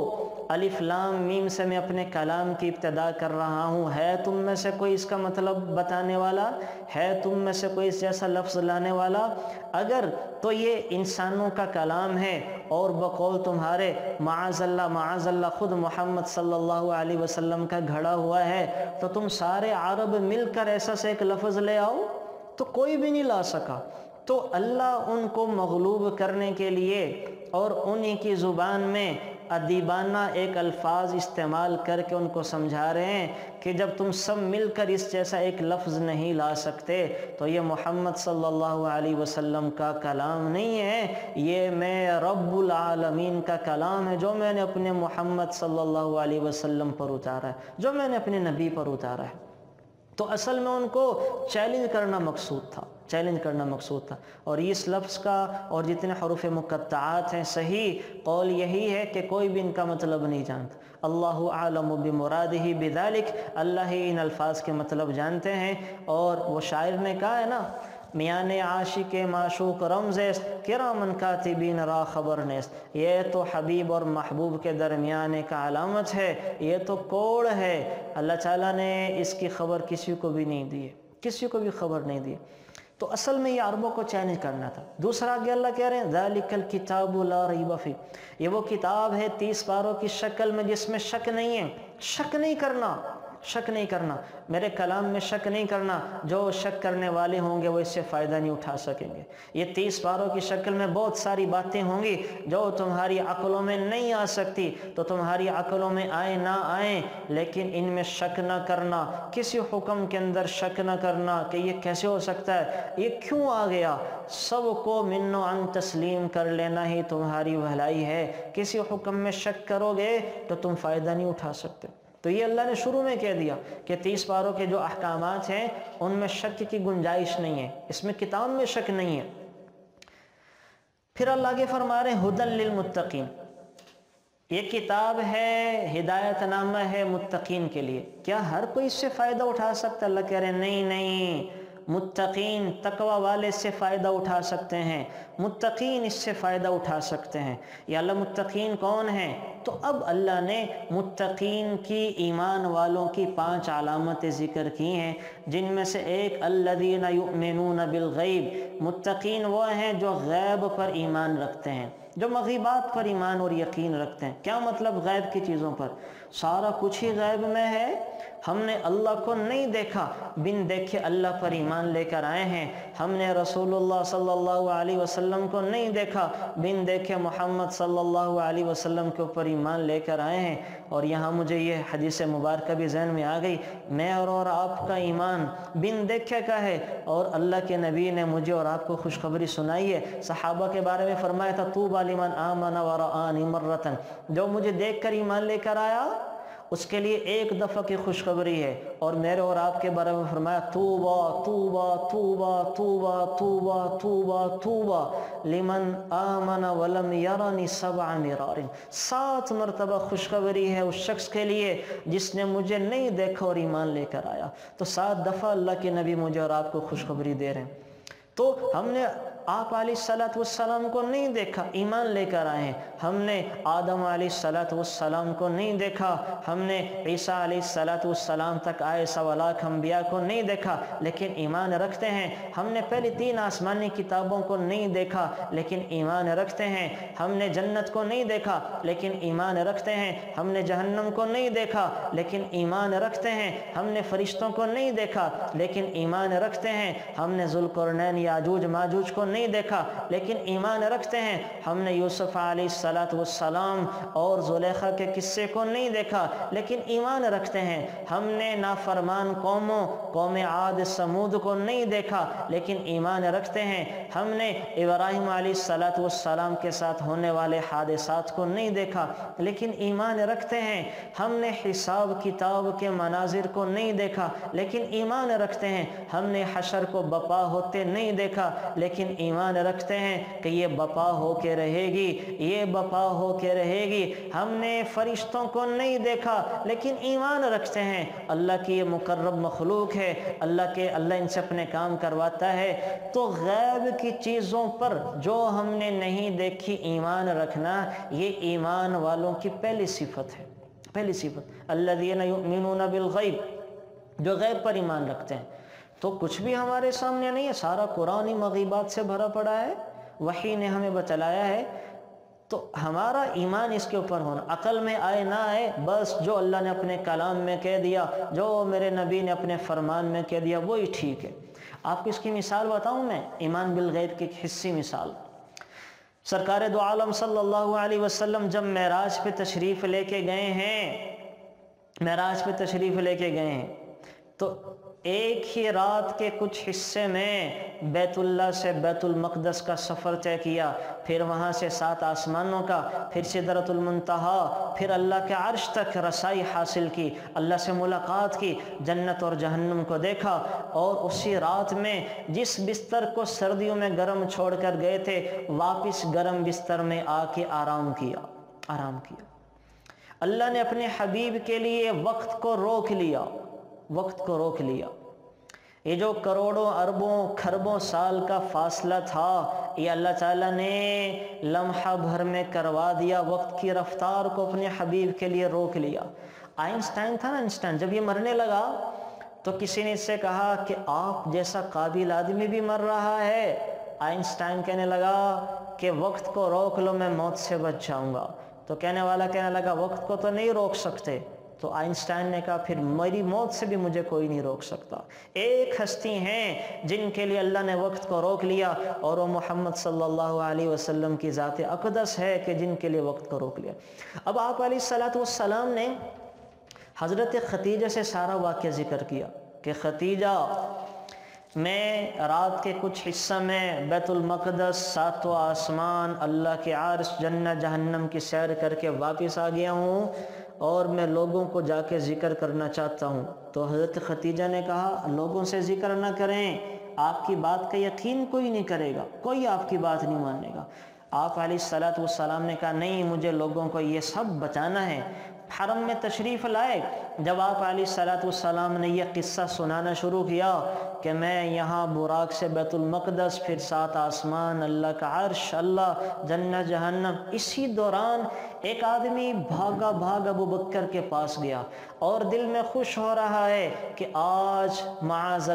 الف لام میم سے میں اپنے کلام کی ابتدا کر رہا ہوں، ہے تم میں سے کوئی اس کا مطلب بتانے والا؟ ہے تم میں سے کوئی اس جیسا لفظ لانے والا؟ اگر تو یہ انسانوں کا کلام ہے اور بقول تمہارے معاذ اللہ خود محمد صلی اللہ علیہ وسلم کا گھڑا ہوا ہے، تو تم سارے عرب مل کر ایسا سے ایک لفظ لے آؤ، تو کوئی بھی نہیں لا سکا۔ تو اللہ ان کو مغلوب کرنے کے لیے اور انہی کی زبان میں ادیبانہ ایک الفاظ استعمال کر کے ان کو سمجھا رہے ہیں کہ جب تم سب مل کر اس جیسا ایک لفظ نہیں لا سکتے تو یہ محمد صلی اللہ علیہ وسلم کا کلام نہیں ہے، یہ میں رب العالمین کا کلام ہے جو میں نے اپنے محمد صلی اللہ علیہ وسلم پر اتارا ہے، جو میں نے اپنے نبی پر اتارا ہے۔ تو اصل میں ان کو چیلنج کرنا مقصود تھا، چیلنج کرنا مقصود تھا۔ اور اس لفظ کا اور جتنے حروف مقطعات ہیں صحیح قول یہی ہے کہ کوئی بھی ان کا مطلب نہیں جانتا۔ اللہ اعلم بمرادہ بذلک، اللہ ہی ان الفاظ کے مطلب جانتے ہیں۔ اور وہ شاعر نے کہا ہے نا، میان عاشق معشوق رمز است کرامن کاتبین را خبر نیست، یہ تو حبیب اور محبوب کے درمیان ایک علامت ہے، یہ تو کوڈ ہے۔ اللہ تعالیٰ نے اس کی خبر کسی کو بھی نہیں دی ہے، کسی کو بھی خبر نہیں دی۔ تو اصل میں یہ عربوں کو چیلنج کرنا تھا۔ دوسرا آگے اللہ کہہ رہے ہیں ذالک الکتاب لا ریب فیہ، یہ وہ کتاب ہے 30 پاروں کی شکل میں جس میں شک نہیں ہے۔ شک نہیں کرنا، شک نہیں کرنا، میرے کلام میں شک نہیں کرنا۔ جو شک کرنے والے ہوں گے وہ اس سے فائدہ نہیں اٹھا سکیں گے۔ یہ 30 پاروں کی شکل میں بہت ساری باتیں ہوں گی جو تمہاری عقلوں میں نہیں آ سکتی، تو تمہاری عقلوں میں آئے نہ آئیں، لیکن ان میں شک نہ کرنا، کسی حکم کے اندر شک نہ کرنا کہ یہ کیسے ہو سکتا ہے، یہ کیوں آ گیا۔ سب کو من و عن تسلیم کر لینا ہی تمہاری بھلائی ہے۔ کسی حکم میں شک کرو گے تو تم فائدہ نہیں اٹھا سکتے۔ تو یہ اللہ نے شروع میں کہہ دیا کہ 30 پاروں کے جو احکامات ہیں ان میں شک کی گنجائش نہیں ہے، اس میں کتاب میں شک نہیں ہے۔ پھر اللہ آگے فرما رہے ہیں ھدی للمتقین، یہ کتاب ہے، ہدایت نامہ ہے متقین کے لیے۔ کیا ہر کوئی اس سے فائدہ اٹھا سکتا ہے؟ اللہ کہہ رہے ہیں نہیں نہیں، متقین تقوی والے سے فائدہ اٹھا سکتے ہیں، متقین اس سے فائدہ اٹھا سکتے ہیں۔ یا اللہ متقین کون ہیں؟ تو اب اللہ نے متقین کی، ایمان والوں کی 5 علامتیں ذکر کی ہیں، جن میں سے ایک الذین یؤمنون بالغیب، متقین وہ ہیں جو غیب پر ایمان رکھتے ہیں۔ جو مغیبات پر ایمان اور یقین رکھتے ہیں۔ کیا مطلب غیب کی چیزوں پر؟ سارا کچھ ہی غیب میں ہے، ہم نے اللہ کو نہیں دیکھا، بن دیکھے اللہ پر ایمان لے کر آئے ہیں۔ ہم نے رسول اللہ صلی اللہ علیہ وسلم کو نہیں دیکھا، بن دیکھے محمد صلی اللہ علیہ وسلم کے اوپر ایمان لے کر آئے ہیں۔ اور یہاں مجھے یہ حدیث مبارکہ بھی ذہن میں آ گئی، میں اور آپ کا ایمان بن دیکھے کا ہے، اور اللہ کے نبی نے مجھے اور آپ کو خوشخبری سنائی ہے۔ صحابہ کے بارے میں فرمایا تھا طوبی لمن آمن ورآنی مرۃ، جو مجھے دیکھ کر ایمان لے کر آیا اس کے لیے ایک دفعہ کی خوشخبری ہے۔ اور میرے اور آپ کے بارے میں فرمایا طوبی طوبی طوبی طوبی طوبی طوبی طوبی لمن آمن ولم یرنی 7 مرار، 7 مرتبہ خوشخبری ہے اس شخص کے لیے جس نے مجھے نہیں دیکھا اور ایمان لے کر آیا۔ تو 7 دفعہ اللہ کے نبی مجھے اور آپ کو خوشخبری دے رہے ہیں۔ تو ہم نے آپ علیہ السلام کو نہیں دیکھا، ایمان لے کر آئے ہیں۔ ہم نے آدم علیہ السلام کو نہیں دیکھا، ہم نے عیسیٰ علیہ السلام تک آئے سوالاک انبیاء کو نہیں دیکھا، لیکن ایمان رکھتے ہیں۔ ہم نے پہلی 3 آسمانی کتابوں کو نہیں دیکھا، لیکن ایمان رکھتے ہیں۔ ہم نے جنت کو نہیں دیکھا، لیکن ایمان رکھتے ہیں۔ ہم نے جہنم کو نہیں دیکھا، لیکن ایمان رکھتے ہیں۔ ہم نے فرشتوں کو نہیں دیکھا، لیکن ایمان رکھتے ہیں۔ ہم نے ذوالقرنین یاجوج ماجوج کو نہیں دیکھا، لیکن ایمان رکھتے ہیں۔ ہم نے یوسف علیہ السلام اور زلیخا کے قصے کو نہیں دیکھا، لیکن ایمان رکھتے ہیں۔ ہم نے نافرمان قوم عاد سمود کو نہیں دیکھا، لیکن ایمان رکھتے ہیں۔ ہم نے ابراہیم علیہ السلام کے ساتھ ہونے والے حادثات کو نہیں دیکھا، لیکن ایمان رکھتے ہیں۔ ہم نے حساب کتاب کے مناظر کو نہیں دیکھا، لیکن ایمان رکھتے ہیں۔ ہم نے حشر کو بپا ہوتے نہیں دیکھا، لیکن ایمان رکھتے ہیں کہ یہ بپا ہو کے رہے گی، یہ بپا ہو کے رہے گی۔ ہم نے فرشتوں کو نہیں دیکھا، لیکن ایمان رکھتے ہیں اللہ کی یہ مقرب مخلوق ہے، اللہ ان سے اپنے کام کرواتا ہے۔ تو غیب کی چیزوں پر جو ہم نے نہیں دیکھی ایمان رکھنا، یہ ایمان والوں کی پہلی صفت ہے۔ پہلی صفت الذین یؤمنون بالغیب، جو غیب پر ایمان رکھتے ہیں۔ تو کچھ بھی ہمارے سامنے نہیں ہے، سارا قرآن ہی مغیبات سے بھرا پڑا ہے، وحی نے ہمیں بتلایا ہے۔ تو ہمارا ایمان اس کے اوپر ہونا، عقل میں آئے نہ آئے، بس جو اللہ نے اپنے کلام میں کہہ دیا، جو میرے نبی نے اپنے فرمان میں کہہ دیا، وہی ٹھیک ہے۔ آپ کو اس کی مثال بتاؤں میں، ایمان بالغیب کی ایک حصی مثال۔ سرکار دو عالم صلی اللہ علیہ وسلم جب معراج پہ تشریف لے کے گئے ہیں، تو ایک ہی رات کے کچھ حصے میں بیت اللہ سے بیت المقدس کا سفر طے کیا، پھر وہاں سے 7 آسمانوں کا، پھر سدرۃ المنتہا، پھر اللہ کے عرش تک رسائی حاصل کی، اللہ سے ملاقات کی، جنت اور جہنم کو دیکھا، اور اسی رات میں جس بستر کو سردیوں میں گرم چھوڑ کر گئے تھے، واپس گرم بستر میں آ کے آرام کیا۔ اللہ نے اپنے حبیب کے لیے وقت کو روک لیا۔ یہ جو کروڑوں اربوں کھربوں سال کا فاصلہ تھا، یہ اللہ تعالیٰ نے لمحہ بھر میں کروا دیا، وقت کی رفتار کو اپنے حبیب کے لیے روک لیا۔ آئنسٹائن تھا نا، آئنسٹائن جب یہ مرنے لگا تو کسی نے اس سے کہا کہ آپ جیسا قابل آدمی بھی مر رہا ہے۔ آئنسٹائن کہنے لگا کہ وقت کو روک لو، میں موت سے بچ جاؤں گا۔ تو کہنے والا کہنے لگا وقت کو تو نہیں روک سکتے۔ تو آئنسٹائن نے کہا پھر میری موت سے بھی مجھے کوئی نہیں روک سکتا۔ ایک ہستی ہیں جن کے لیے اللہ نے وقت کو روک لیا، اور وہ محمد صلی اللہ علیہ وسلم کی ذات اقدس ہے کہ جن کے لیے وقت کو روک لیا۔ اب آپ علیہ السلام نے حضرت خدیجہ سے سارا واقعہ ذکر کیا کہ خدیجہ، میں رات کے کچھ حصہ میں بیت المقدس، 7 آسمان، اللہ کے عرش، جنت جہنم کی سیر کر کے واپس آ گیا ہوں، اور میں لوگوں کو جا کے ذکر کرنا چاہتا ہوں۔ تو حضرت خدیجہ نے کہا لوگوں سے ذکر نہ کریں، آپ کی بات کا یقین کوئی نہیں کرے گا، کوئی آپ کی بات نہیں مانے گا۔ آپ علیہ السلام نے کہا نہیں، مجھے لوگوں کو یہ سب بتانا ہے۔ حرم میں تشریف لائے، جب آپ علیہ السلام نے یہ قصہ سنانا شروع کیا کہ میں یہاں براق سے بیت المقدس، پھر 7 آسمان، اللہ کا عرش، اللہ، جنت، جہنم۔ اسی دوران ایک آدمی بھاگا ابو بکر کے پاس گیا اور دل میں خوش ہو رہا ہے کہ آج معاذ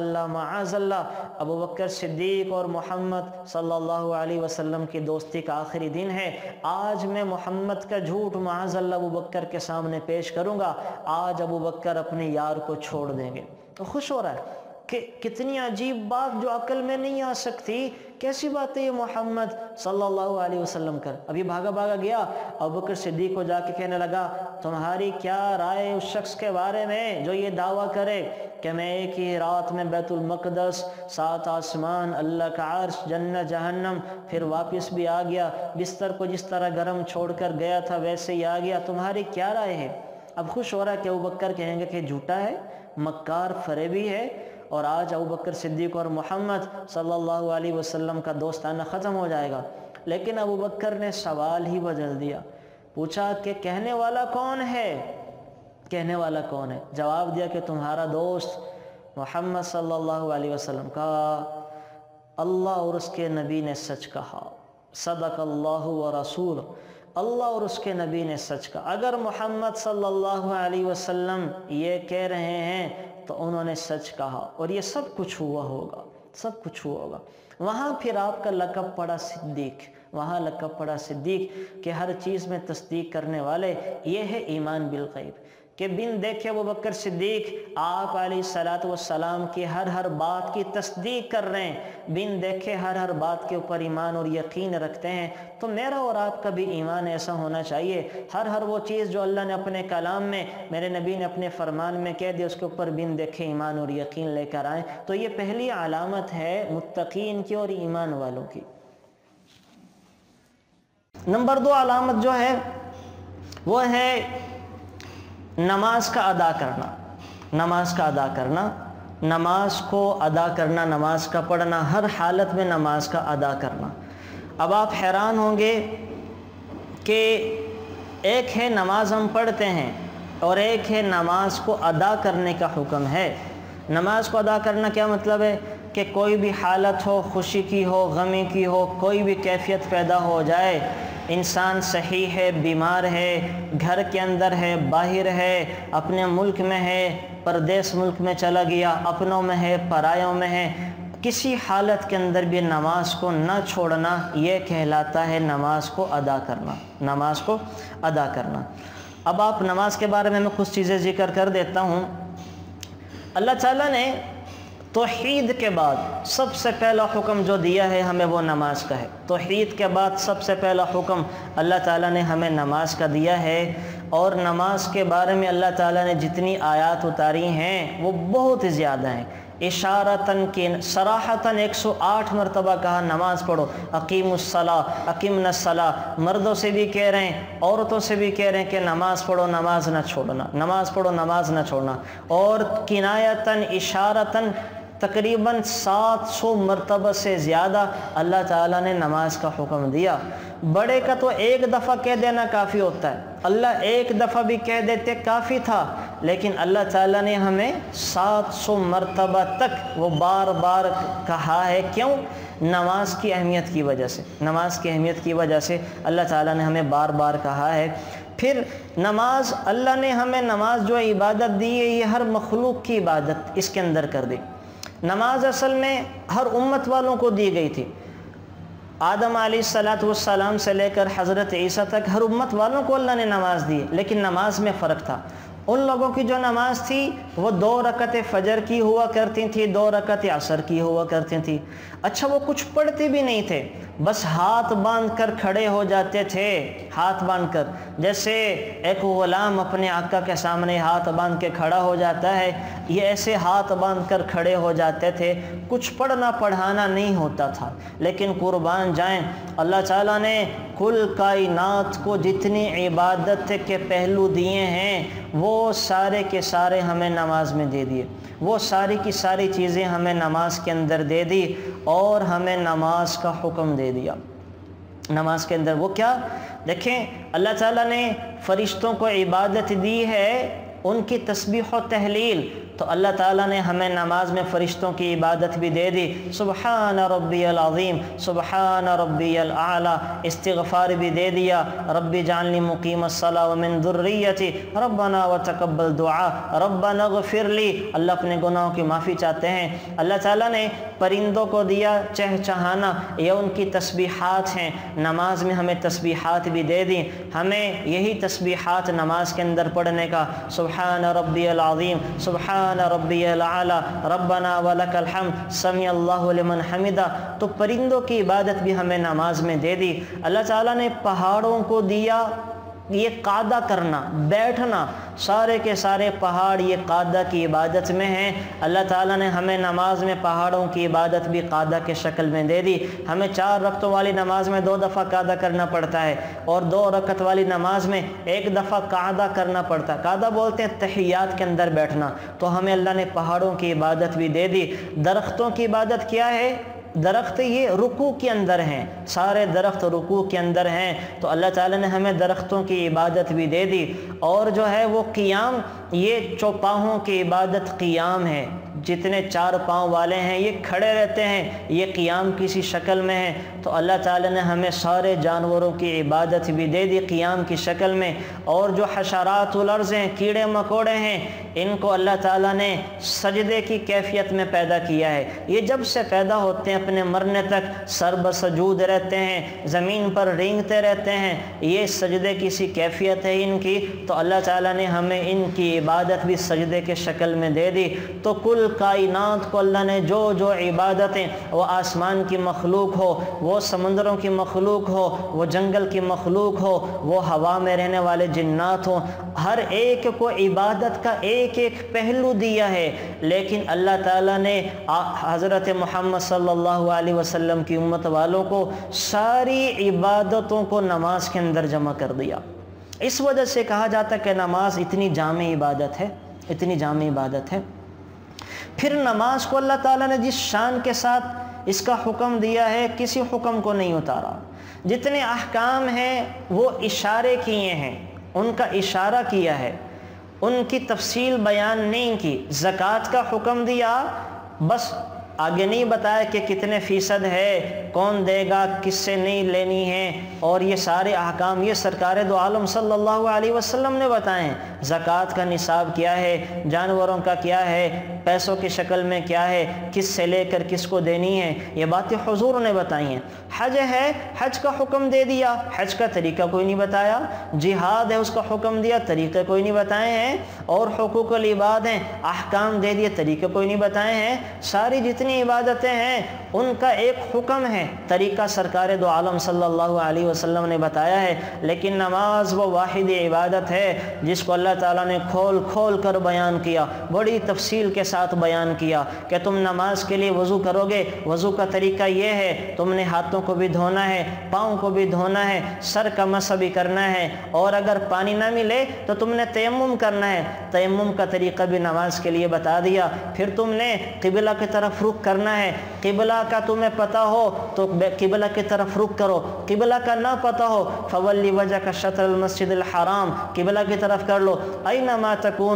اللہ ابو بکر صدیق اور محمد صلی اللہ علیہ وسلم کی دوستی کا آخری دن ہے، آج میں محمد کا جھوٹ معاذ اللہ ابو بکر کے سامنے پیش کروں گا، آج ابو بکر اپنے یار کو چھوڑ دیں گے۔ تو خوش ہو رہا ہے کہ کتنی عجیب بات جو عقل میں نہیں آ سکتی، کیسی بات ہے یہ محمد صلی اللہ علیہ وسلم کر۔ ابھی بھاگا گیا ابو بکر صدیق کو جا کے کہنے لگا تمہاری کیا رائے اس شخص کے بارے میں جو یہ دعویٰ کرے کہ میں ایک ہی رات میں بیت المقدس، 7 آسمان، اللہ کا عرش، جنت، جہنم، پھر واپس بھی آ گیا، بستر کو جس طرح گرم چھوڑ کر گیا تھا ویسے ہی آ گیا، تمہاری کیا رائے ہے؟ اب خوش ہو رہا ہے کہ ابو بکر کہیں گے کہ جھوٹا ہے، مکار، فریبی ہے، اور آج ابو بکر صدیق اور محمد صلی اللہ علیہ وسلم کا دوستانہ ختم ہو جائے گا۔ لیکن ابو بکر نے سوال ہی بدل دیا، پوچھا کہ کہنے والا کون ہے؟ کہنے والا کون ہے؟ جواب دیا کہ تمہارا دوست محمد صلی اللہ علیہ وسلم۔ کہا اللہ اور اس کے نبی نے سچ کہا، صدق اللہ و رسول، اللہ اور اس کے نبی نے سچ کہا۔ اگر محمد صلی اللہ علیہ وسلم یہ کہہ رہے ہیں تو انہوں نے سچ کہا، اور یہ سب کچھ ہوا ہوگا، سب کچھ ہوا ہوگا۔ وہاں پھر آپ کا لقب پڑا صدیق، وہاں لقب پڑا صدیق کہ ہر چیز میں تصدیق کرنے والے۔ یہ ہے ایمان بالغیب کہ بن دیکھے ابو بکر صدیق آپ علیہ السلام کی ہر بات کی تصدیق کر رہے ہیں، بن دیکھے ہر بات کے اوپر ایمان اور یقین رکھتے ہیں۔ تو میرا اور آپ کا بھی ایمان ایسا ہونا چاہیے، ہر وہ چیز جو اللہ نے اپنے کلام میں، میرے نبی نے اپنے فرمان میں کہہ دیا، اس کے اوپر بن دیکھے ایمان اور یقین لے کر آئیں۔ تو یہ پہلی علامت ہے متقین کی اور ایمان والوں کی۔ نمبر 2 علامت جو ہے وہ ہے نماز کا ادا کرنا، نماز کا ادا کرنا، نماز کو ادا کرنا، نماز کا پڑھنا، ہر حالت میں نماز کا ادا کرنا۔ اب آپ حیران ہوں گے کہ ایک ہے نماز ہم پڑھتے ہیں اور ایک ہے نماز کو ادا کرنے کا حکم ہے۔ نماز کو ادا کرنا کیا مطلب ہے؟ کہ کوئی بھی حالت ہو، خوشی کی ہو، غمی کی ہو، کوئی بھی کیفیت پیدا ہو جائے، انسان صحیح ہے، بیمار ہے، گھر کے اندر ہے، باہر ہے، اپنے ملک میں ہے، پردیس ملک میں چلا گیا، اپنوں میں ہے، پرایوں میں ہے، کسی حالت کے اندر بھی نماز کو نہ چھوڑنا، یہ کہلاتا ہے نماز کو ادا کرنا، نماز کو ادا کرنا۔ اب آپ نماز کے بارے میں کچھ چیزیں ذکر کر دیتا ہوں۔ اللہ تعالیٰ نے توحید کے بعد سب سے پہلا حکم جو دیا ہے ہمیں وہ نماز کا ہے۔ توحید کے بعد سب سے پہلا حکم اللہ تعالیٰ نے ہمیں نماز کا دیا ہے، اور نماز کے بارے میں اللہ تعالیٰ نے جتنی آیات اتاری ہیں وہ بہت زیادہ ہیں۔ اشارتاً کی صراحتاً 108 مرتبہ کہا نماز پڑھو، اقیم الصلاۃ، اقیمنا الصلاۃ، مردوں سے بھی کہہ رہے ہیں، عورتوں سے بھی کہہ رہے ہیں کہ نماز پڑھو، نماز نہ چھوڑنا، نماز پڑھو، نماز نہ چھوڑنا۔ اور کنایتاً، اشارتاً تقریباً 700 مرتبہ سے زیادہ اللہ تعالیٰ نے نماز کا حکم دیا۔ بڑے کا تو ایک دفعہ کہہ دینا کافی ہوتا ہے، اللہ ایک دفعہ بھی کہہ دیتے کافی تھا، لیکن اللہ تعالیٰ نے ہمیں 700 مرتبہ تک وہ بار بار کہا ہے۔ کیوں؟ نماز کی اہمیت کی وجہ سے، نماز کی اہمیت کی وجہ سے اللہ تعالیٰ نے ہمیں بار بار کہا ہے۔ پھر نماز، اللہ نے ہمیں نماز جو عبادت دی ہے یہ ہر مخلوق کی عبادت اس کے اندر کر دی۔ نماز اصل میں ہر امت والوں کو دی گئی تھی، آدم علیہ السلام سے لے کر حضرت عیسیٰ تک ہر امت والوں کو اللہ نے نماز دی، لیکن نماز میں فرق تھا۔ ان لوگوں کی جو نماز تھی وہ 2 رکعت فجر کی ہوا کرتی تھی، 2 رکعت عصر کی ہوا کرتی تھی۔ اچھا، وہ کچھ پڑھتے بھی نہیں تھے، بس ہاتھ باندھ کر کھڑے ہو جاتے تھے، ہاتھ باندھ کر، جیسے ایک غلام اپنے آقا کے سامنے ہاتھ باندھ کے کھڑا ہو جاتا ہے، یہ ایسے ہاتھ باندھ کر کھڑے ہو جاتے تھے، کچھ پڑھنا پڑھانا نہیں ہوتا تھا۔ لیکن قربان جائیں، اللہ تعالیٰ نے کل کائنات کو جتنی عبادت کے پہلو دیے ہیں وہ سارے کے سارے ہمیں نماز میں دے دیے، وہ ساری کی ساری چیزیں ہمیں نماز کے اندر دے دی، اور ہمیں نماز کا حکم دے دیا۔ نماز کے اندر وہ کیا؟ دیکھیں، اللہ تعالیٰ نے فرشتوں کو عبادت دی ہے، ان کی تسبیح و تحلیل، تو اللہ تعالیٰ نے ہمیں نماز میں فرشتوں کی عبادت بھی دے دی، سبحان ربی العظیم، سبحان ربی الاعلیٰ، استغفار بھی دے دیا، رب اجعلنی مقیم الصلاۃ ومن ذریتی ربنا وتقبل دعا، ربنا اغفر لی، اللہ اپنے گناہوں کی معافی چاہتے ہیں۔ اللہ تعالیٰ نے پرندوں کو دیا چہچہانا، یہ ان کی تسبیحات ہیں، نماز میں ہمیں تسبیحات بھی دے دی، ہمیں یہی تسبیحات نماز کے اندر پڑھنے کا، سبحان ربی العظیم، سبحان ربی الاعلیٰ، ربنا ولک الحمد، سمیع اللہ لمن حمدہ۔ تو پرندوں کی عبادت بھی ہمیں نماز میں دے دی۔ اللہ تعالیٰ نے پہاڑوں کو دیا یہ قعدہ کرنا، بیٹھنا، سارے کے سارے پہاڑ یہ قعدہ کی عبادت میں ہیں۔ اللہ تعالیٰ نے ہمیں نماز میں پہاڑوں کی عبادت بھی قعدہ کے شکل میں دے دی۔ ہمیں 4 رکعتوں والی نماز میں 2 دفعہ قعدہ کرنا پڑتا ہے، اور 2 رکعت والی نماز میں 1 دفعہ قعدہ کرنا پڑتا ہے۔ قعدہ بولتے ہیں تحیات کے اندر بیٹھنا۔ تو ہمیں اللہ نے پہاڑوں کی عبادت بھی دے دی۔ درختوں کی عبادت کیا ہے؟ درخت یہ رکوع کے اندر ہیں، سارے درخت رکوع کے اندر ہیں، تو اللہ تعالیٰ نے ہمیں درختوں کی عبادت بھی دے دی۔ اور جو ہے وہ قیام، یہ چوپاہوں کی عبادت قیام ہے، جتنے 4 پاؤں والے ہیں یہ کھڑے رہتے ہیں، یہ قیام کسی شکل میں ہے۔ تو اللہ تعالیٰ نے ہمیں سارے جانوروں کی عبادت بھی دے دی قیام کی شکل میں۔ اور جو حشرات الارض ہیں، کیڑے مکوڑے ہیں، ان کو اللہ تعالیٰ نے سجدے کی کیفیت میں پیدا کیا ہے۔ یہ جب سے پیدا ہوتے ہیں اپنے مرنے تک سر بسجود رہتے ہیں، زمین پر رینگتے رہتے ہیں، یہ سجدے کی سی کیفیت ہے ان کی۔ تو اللہ تعالیٰ نے ہمیں ان کی عبادت بھی سجدے کے شکل میں دے دی۔ تو کل کائنات کو اللہ نے جو جو عبادتیں، وہ آسمان کی مخلوق ہو، وہ سمندروں کی مخلوق ہو، وہ جنگل کی مخلوق ہو، وہ ہوا میں رہنے والے جنات ہوں، ہر ایک کو عبادت کا ایک ایک پہلو دیا ہے۔ لیکن اللہ تعالیٰ نے حضرت محمد صلی اللہ علیہ وسلم کی امت والوں کو ساری عبادتوں کو نماز کے اندر جمع کر دیا۔ اس وجہ سے کہا جاتا ہے کہ نماز اتنی جامع عبادت ہے، اتنی جامع عبادت ہے۔ پھر نماز کو اللہ تعالیٰ نے جس شان کے ساتھ اس کا حکم دیا ہے، کسی حکم کو نہیں اتارا۔ جتنے احکام ہیں وہ اشارے کیے ہیں، ان کا اشارہ کیا ہے، ان کی تفصیل بیان نہیں کی۔ زکوٰۃ کا حکم دیا، بس آگے نہیں بتایا کہ کتنے فیصد ہے، کون دے گا، کس سے نہیں لینی ہے، اور یہ سارے احکام یہ سرکار دو عالم صلی اللہ علیہ وسلم نے بتائے ہیں۔ زکوٰۃ کا نصاب کیا ہے، جانوروں کا کیا ہے، پیسوں کی شکل میں کیا ہے، کس سے لے کر کس کو دینی ہے، یہ باتیں حضور نے بتائی ہیں۔ حج ہے، حج کا حکم دے دیا، حج کا طریقہ کوئی نہیں بتایا۔ جہاد ہے، اس کا حکم دیا، طریقے کوئی نہیں بتائے ہیں۔ اور حقوق العباد ہیں، احکام دے دیے، طریقے کوئی نہیں بتائے ہیں۔ ساری جتنی عبادتیں ہیں ان کا ایک حکم ہے، طریقہ سرکار دو عالم صلی اللہ علیہ وسلم نے بتایا ہے۔ لیکن نماز وہ واحد عبادت ہے جس کو اللہ تعالیٰ نے کھول کھول کر بیان کیا، بڑی تفصیل کے ساتھ بیان کیا کہ تم نماز کے لیے وضو کرو گے، وضو کا طریقہ یہ ہے، تم نے ہاتھوں کو بھی دھونا ہے، پاؤں کو بھی دھونا ہے، سر کا مسح بھی کرنا ہے، اور اگر پانی نہ ملے تو تم نے تیمم کرنا ہے، تیمم کا طریقہ بھی نماز کے لیے بتا دیا۔ پھر تم نے قبلہ کی طرف رخ کرنا ہے، قبلہ کا تمہیں پتہ ہو تو قبلہ کی طرف رخ کرو، قبلہ کا نہ پتہ ہو فولی وجہک شطر المسجد الحرام، قبلہ کی طرف کر لو۔ اینما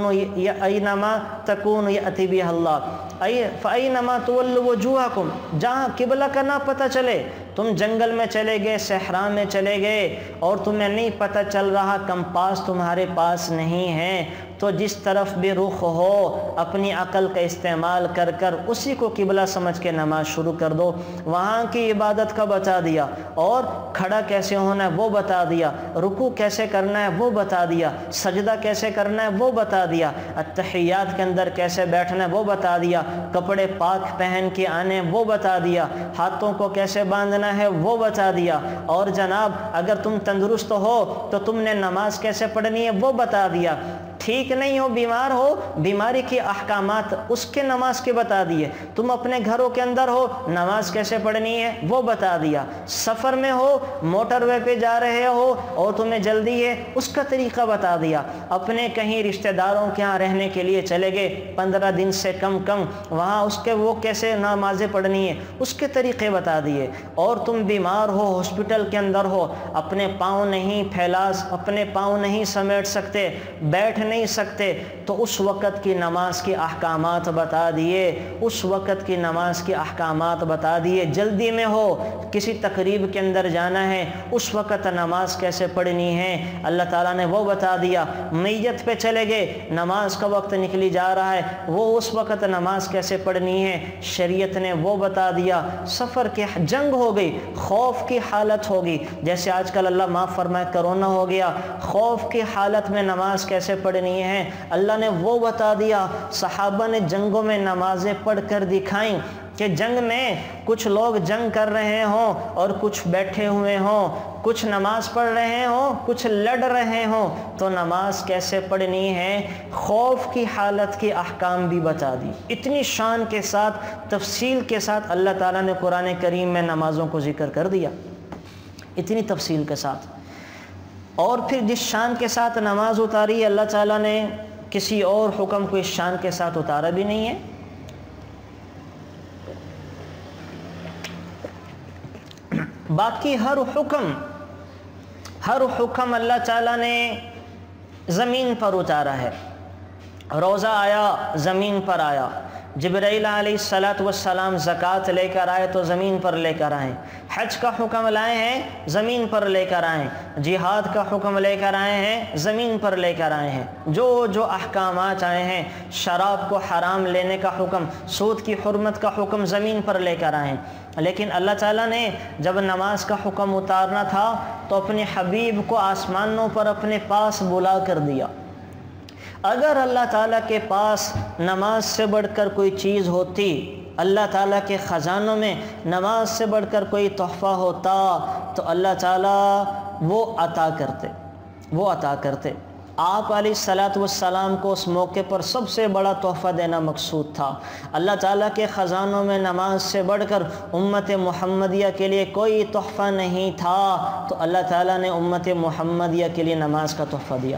تکونوا یأتی بہ اللہ، فینما تولوا وجوہکم، جہاں قبلہ کا نہ پتہ چلے، تم جنگل میں چلے گئے، صحرا میں چلے گئے، اور تمہیں نہیں پتہ چل رہا، کمپاس تمہارے پاس نہیں ہے، تو جس طرف بھی رخ ہو اپنی عقل کا استعمال کر کر اسی کو قبلہ سمجھ کے نماز شروع کر دو۔ وہاں کی عبادت کا بتا دیا، اور کھڑا کیسے ہونا ہے وہ بتا دیا، رکوع کیسے کرنا ہے وہ بتا دیا، سجدہ کیسے کرنا ہے وہ بتا دیا، التحیات کے اندر کیسے بیٹھنا ہے وہ بتا دیا، کپڑے پاک پہن کے آنے وہ بتا دیا، ہاتھوں کو کیسے باندھنا ہے وہ بتا دیا، اور جناب اگر تم تندرست ہو تو تم نے نماز کیسے پڑھنی ہے وہ بتا دیا، ٹھیک نہیں ہو، بیمار ہو، بیماری کے احکامات اس کے نماز کے بتا دیے، تم اپنے گھروں کے اندر ہو، نماز کیسے پڑھنی ہے وہ بتا دیا، سفر میں ہو، موٹر وے پہ جا رہے ہو اور تمہیں جلدی ہے اس کا طریقہ بتا دیا، اپنے کہیں رشتہ داروں کے ہاں رہنے کے لیے چلے گئے 15 دن سے کم وہاں اس کے وہ کیسے نمازیں پڑھنی ہے اس کے طریقے بتا دیے، اور تم بیمار ہو، ہاسپٹل کے اندر ہو، اپنے پاؤں نہیں سمیٹ سکتے، بیٹھ نہیں نہیں سکتے تو اس وقت کی نماز کے احکامات بتا دیے، اس وقت کی نماز کے احکامات بتا دیے۔ جلدی میں ہو، کسی تقریب کے اندر جانا ہے، اس وقت نماز کیسے پڑھنی ہے اللہ تعالیٰ نے وہ بتا دیا۔ میت پہ چلے گئے، نماز کا وقت نکلی جا رہا ہے، وہ اس وقت نماز کیسے پڑھنی ہے شریعت نے وہ بتا دیا۔ سفر کی جنگ ہو گئی، خوف کی حالت ہوگی، جیسے آج کل اللہ معاف فرمائے کرونا ہو گیا، خوف کی حالت میں نماز کیسے پڑھنی ہے اللہ نے وہ بتا دیا۔ صحابہ نے جنگوں میں نمازیں پڑھ کر دکھائیں کہ جنگ میں کچھ لوگ جنگ کر رہے ہوں اور کچھ بیٹھے ہوئے ہوں، کچھ نماز پڑھ رہے ہوں، کچھ لڑ رہے ہوں، تو نماز کیسے پڑھنی ہے خوف کی حالت کے احکام بھی بتا دی۔ اتنی شان کے ساتھ، تفصیل کے ساتھ اللہ تعالیٰ نے قرآن کریم میں نمازوں کو ذکر کر دیا، اتنی تفصیل کے ساتھ۔ اور پھر جس شان کے ساتھ نماز اتاری اللہ تعالیٰ نے کسی اور حکم کو اس شان کے ساتھ اتارا بھی نہیں ہے۔ باقی ہر حکم اللہ تعالیٰ نے زمین پر اتارا ہے۔ روزہ آیا زمین پر آیا، جبرائیل علیہ السلام زکوٰۃ لے کر آئے تو زمین پر لے کر آئیں، حج کا حکم لائے ہیں زمین پر لے کر آئیں، جہاد کا حکم لے کر آئے ہیں زمین پر لے کر آئے ہیں۔ جو احکامات آئے ہیں، شراب کو حرام لینے کا حکم، سود کی حرمت کا حکم زمین پر لے کر آئے ہیں۔ لیکن اللہ تعالیٰ نے جب نماز کا حکم اتارنا تھا تو اپنے حبیب کو آسمانوں پر اپنے پاس بلا کر دیا۔ اگر اللہ تعالیٰ کے پاس نماز سے بڑھ کر کوئی چیز ہوتی، اللہ تعالیٰ کے خزانوں میں نماز سے بڑھ کر کوئی تحفہ ہوتا تو اللہ تعالیٰ وہ عطا کرتے۔ آپ علیہ السلام کو اس موقع پر سب سے بڑا تحفہ دینا مقصود تھا۔ اللہ تعالیٰ کے خزانوں میں نماز سے بڑھ کر امت محمدیہ کے لیے کوئی تحفہ نہیں تھا، تو اللہ تعالیٰ نے امت محمدیہ کے لیے نماز کا تحفہ دیا۔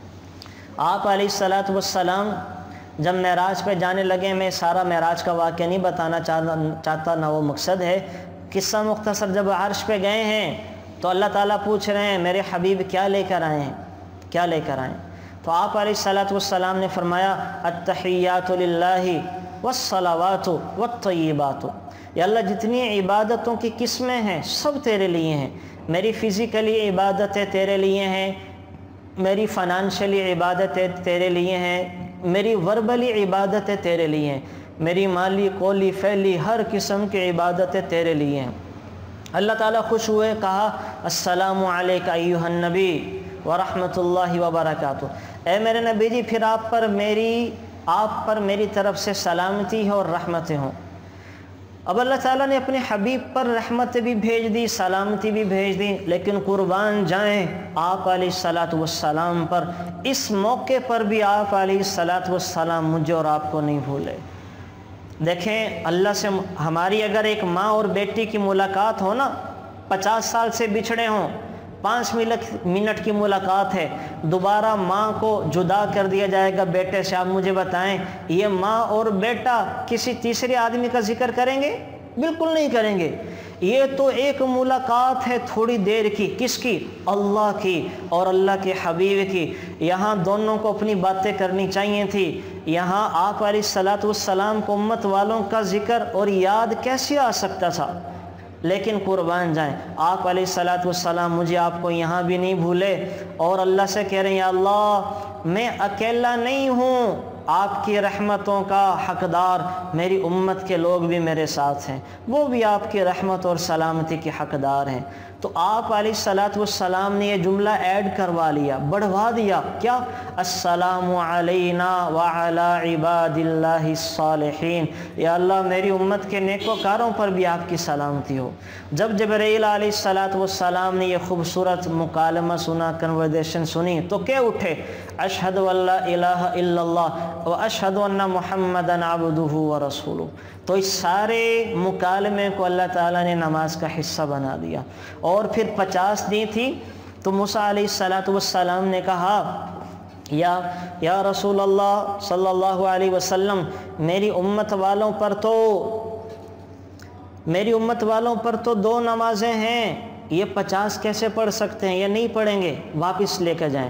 آپ علیہ السلام جب معراج پہ جانے لگے، میں سارا معراج کا واقعہ نہیں بتانا چاہتا، نہ وہ مقصد ہے، قصہ مختصر، جب عرش پہ گئے ہیں تو اللہ تعالیٰ پوچھ رہے ہیں میرے حبیب کیا لے کر آئے ہیں، کیا لے کر آئیں؟ تو آپ علیہ السلام نے فرمایا التحیات للہ والصلوات والطیبات، یا اللہ جتنی عبادتوں کی قسمیں ہیں سب تیرے لیے ہیں۔ میری فزیکلی عبادتیں تیرے لیے ہیں، میری فائنانشلی عبادتیں تیرے لیے ہیں، میری وربلی عبادتیں تیرے لیے ہیں، میری مالی قولی فعلی ہر قسم کی عبادتیں تیرے لیے ہیں۔ اللہ تعالیٰ خوش ہوئے، کہا السلام علیک ایھا النبی ورحمۃ اللہ وبرکاتہ، اے میرے نبی جی پھر آپ پر میری طرف سے سلامتی ہو اور رحمتیں ہوں۔ اب اللہ تعالیٰ نے اپنے حبیب پر رحمت بھی بھیج دی، سلامتی بھی بھیج دی، لیکن قربان جائیں آپ علیہ السلام پر، اس موقع پر بھی آپ علیہ السلام مجھے اور آپ کو نہیں بھولے۔ دیکھیں اللہ سے ہماری اگر ایک ماں اور بیٹی کی ملاقات ہو نا، 50 سال سے بچھڑے ہوں، 5 منٹ کی ملاقات ہے، دوبارہ ماں کو جدا کر دیا جائے گا بیٹے سے، آپ مجھے بتائیں یہ ماں اور بیٹا کسی تیسرے آدمی کا ذکر کریں گے؟ بالکل نہیں کریں گے۔ یہ تو ایک ملاقات ہے تھوڑی دیر کی، کس کی؟ اللہ کی اور اللہ کے حبیب کی۔ یہاں دونوں کو اپنی باتیں کرنی چاہیے تھی، یہاں آپ علیہ السلام کو امت والوں کا ذکر اور یاد کیسے آ سکتا تھا؟ لیکن قربان جائیں آپ علیہ السلام مجھے آپ کو یہاں بھی نہیں بھولے، اور اللہ سے کہہ رہے ہیں یا اللہ میں اکیلا نہیں ہوں، آپ کی رحمتوں کا حقدار میری امت کے لوگ بھی میرے ساتھ ہیں، وہ بھی آپ کی رحمت اور سلامتی کے حقدار ہیں۔ تو آپ علیہ السلام نے یہ جملہ ایڈ کروا لیا، بڑھوا دیا، کیا؟ السلام علینا وعلی عباد اللہ الصالحین، یا اللہ میری امت کے نیکوکاروں پر بھی آپ کی سلامتی ہو۔ جب جبرائیل علیہ السلام نے یہ خوبصورت مکالمہ سنا، کنورسیشن سنی، تو کیا اٹھے؟ اشہد ان لا الہ الا اللہ واشہد ان محمدًا عبدہ ورسولہ۔ تو اس سارے مکالمے کو اللہ تعالیٰ نے نماز کا حصہ بنا دیا۔ اور پھر 50 دی تھی تو موسیٰ علیہ السلام نے کہا یا رسول اللہ صلی اللہ علیہ وسلم میری امت والوں پر تو 2 نمازیں ہیں، یہ 50 کیسے پڑھ سکتے ہیں؟ یہ نہیں پڑھیں گے، واپس لے کے جائیں۔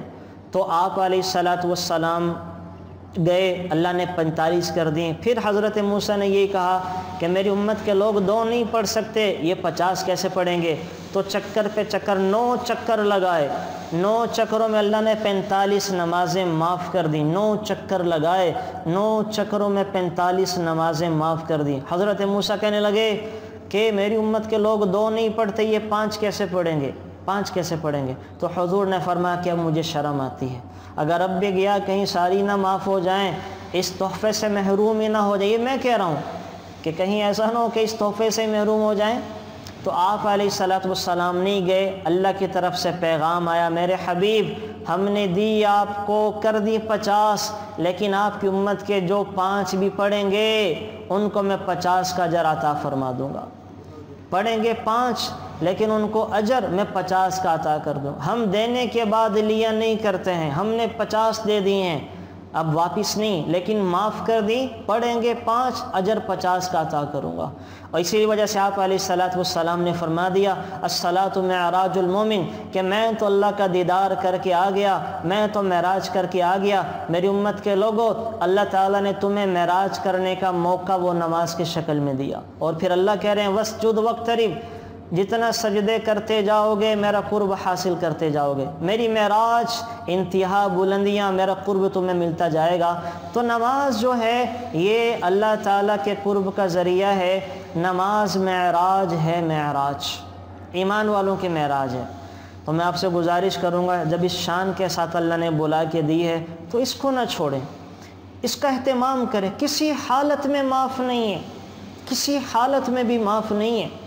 تو آپ علیہ السلام گئے، اللہ نے 45 کر دیے۔ پھر حضرت موسیٰ نے یہی کہا کہ میری امت کے لوگ 2 نہیں پڑھ سکتے، یہ 50 کیسے پڑھیں گے؟ تو چکر پہ چکر 9 چکر لگائے، 9 چکروں میں اللہ نے 45 نمازیں معاف کر دیں۔ 9 چکر لگائے، 9 چکروں میں 45 نمازیں معاف کر دیں۔ حضرت موسیٰ کہنے لگے کہ میری امت کے لوگ 2 نہیں پڑھتے، یہ 5 کیسے پڑھیں گے؟ 5 کیسے پڑھیں گے؟ تو حضور نے فرمایا کہ اب مجھے شرم آتی ہے، اگر اب بھی گیا کہیں ساری نہ معاف ہو جائیں، اس تحفے سے محروم ہی نہ ہو جائے۔ یہ میں کہہ رہا ہوں کہ کہیں ایسا نہ ہو کہ اس تحفے سے محروم ہو جائیں۔ تو آپ علیہ السلام نہیں گئے، اللہ کی طرف سے پیغام آیا، میرے حبیب ہم نے دی آپ کو، کر دی 50، لیکن آپ کی امت کے جو 5 بھی پڑھیں گے ان کو میں 50 کا اجر عطا فرما دوں گا۔ پڑھیں گے 5 لیکن ان کو اجر میں 50 کا عطا کر دوں۔ ہم دینے کے بعد لیا نہیں کرتے ہیں، ہم نے 50 دے دیے ہیں، اب واپس نہیں، لیکن معاف کر دی، پڑھیں گے 5 اجر 50 کا عطا کروں گا۔ اور اسی وجہ سے آپ علیہ السلام نے فرما دیا الصلاۃ معراج المومن، کہ میں تو اللہ کا دیدار کر کے آ گیا، میں تو معراج کر کے آ گیا۔ میری امت کے لوگوں، اللہ تعالیٰ نے تمہیں معراج کرنے کا موقع وہ نماز کی شکل میں دیا، اور پھر اللہ کہہ رہے ہیں واسجد واقترب، جتنا سجدے کرتے جاؤ گے میرا قرب حاصل کرتے جاؤ گے، میری معراج انتہا بلندیاں، میرا قرب تمہیں ملتا جائے گا۔ تو نماز جو ہے یہ اللہ تعالیٰ کے قرب کا ذریعہ ہے، نماز معراج ہے، معراج ایمان والوں کی معراج ہے۔ تو میں آپ سے گزارش کروں گا جب اس شان کے ساتھ اللہ نے بلا کے دی ہے تو اس کو نہ چھوڑیں، اس کا اہتمام کریں، کسی حالت میں معاف نہیں ہے، کسی حالت میں بھی معاف نہیں ہے،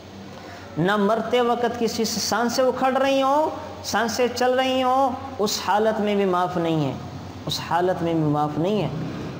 نہ مرتے وقت کسی سے سانسیں اکھڑ رہی ہوں، سانسیں چل رہی ہوں، اس حالت میں بھی معاف نہیں ہے، اس حالت میں بھی معاف نہیں ہے۔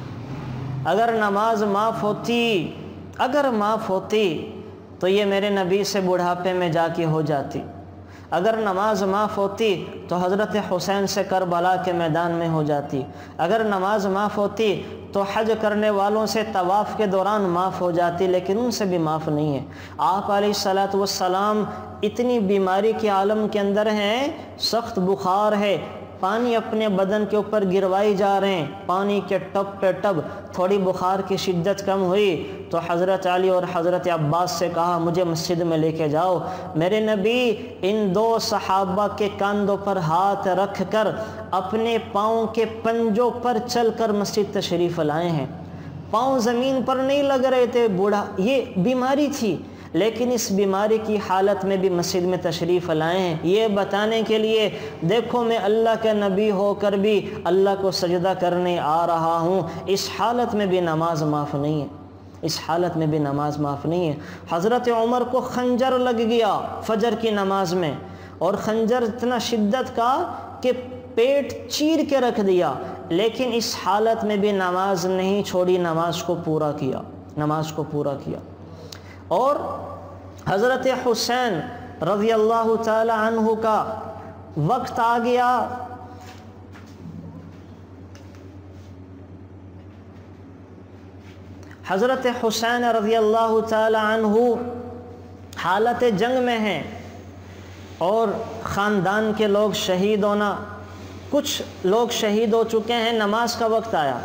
اگر نماز معاف ہوتی، اگر معاف ہوتی تو یہ میرے نبی سے بڑھاپے میں جا کے ہو جاتی، اگر نماز معاف ہوتی تو حضرت حسین سے کربلا کے میدان میں ہو جاتی، اگر نماز معاف ہوتی تو حج کرنے والوں سے طواف کے دوران معاف ہو جاتی، لیکن ان سے بھی معاف نہیں ہے۔ آپ علیہ السلام اتنی بیماری کے عالم کے اندر ہیں، سخت بخار ہے، پانی اپنے بدن کے اوپر گروائی جا رہے ہیں، پانی کے ٹپ پہ ٹپ، تھوڑی بخار کی شدت کم ہوئی تو حضرت علی اور حضرت عباس سے کہا مجھے مسجد میں لے کے جاؤ۔ میرے نبی ان 2 صحابہ کے کاندھوں پر ہاتھ رکھ کر اپنے پاؤں کے پنجوں پر چل کر مسجد تشریف لائے ہیں، پاؤں زمین پر نہیں لگ رہے تھے، بوڑھا یہ بیماری تھی، لیکن اس بیماری کی حالت میں بھی مسجد میں تشریف لائے ہیں، یہ بتانے کے لیے دیکھو میں اللہ کے نبی ہو کر بھی اللہ کو سجدہ کرنے آ رہا ہوں۔ اس حالت میں بھی نماز معاف نہیں ہے، اس حالت میں بھی نماز معاف نہیں ہے۔ حضرت عمر کو خنجر لگ گیا فجر کی نماز میں، اور خنجر اتنا شدت کا کہ پیٹ چیر کے رکھ دیا، لیکن اس حالت میں بھی نماز نہیں چھوڑی، نماز کو پورا کیا، نماز کو پورا کیا۔ اور حضرت حسین رضی اللہ تعالی عنہ کا وقت آ گیا، حضرت حسین رضی اللہ تعالی عنہ حالت جنگ میں ہیں اور خاندان کے لوگ شہید ہونا، کچھ لوگ شہید ہو چکے ہیں، نماز کا وقت آیا،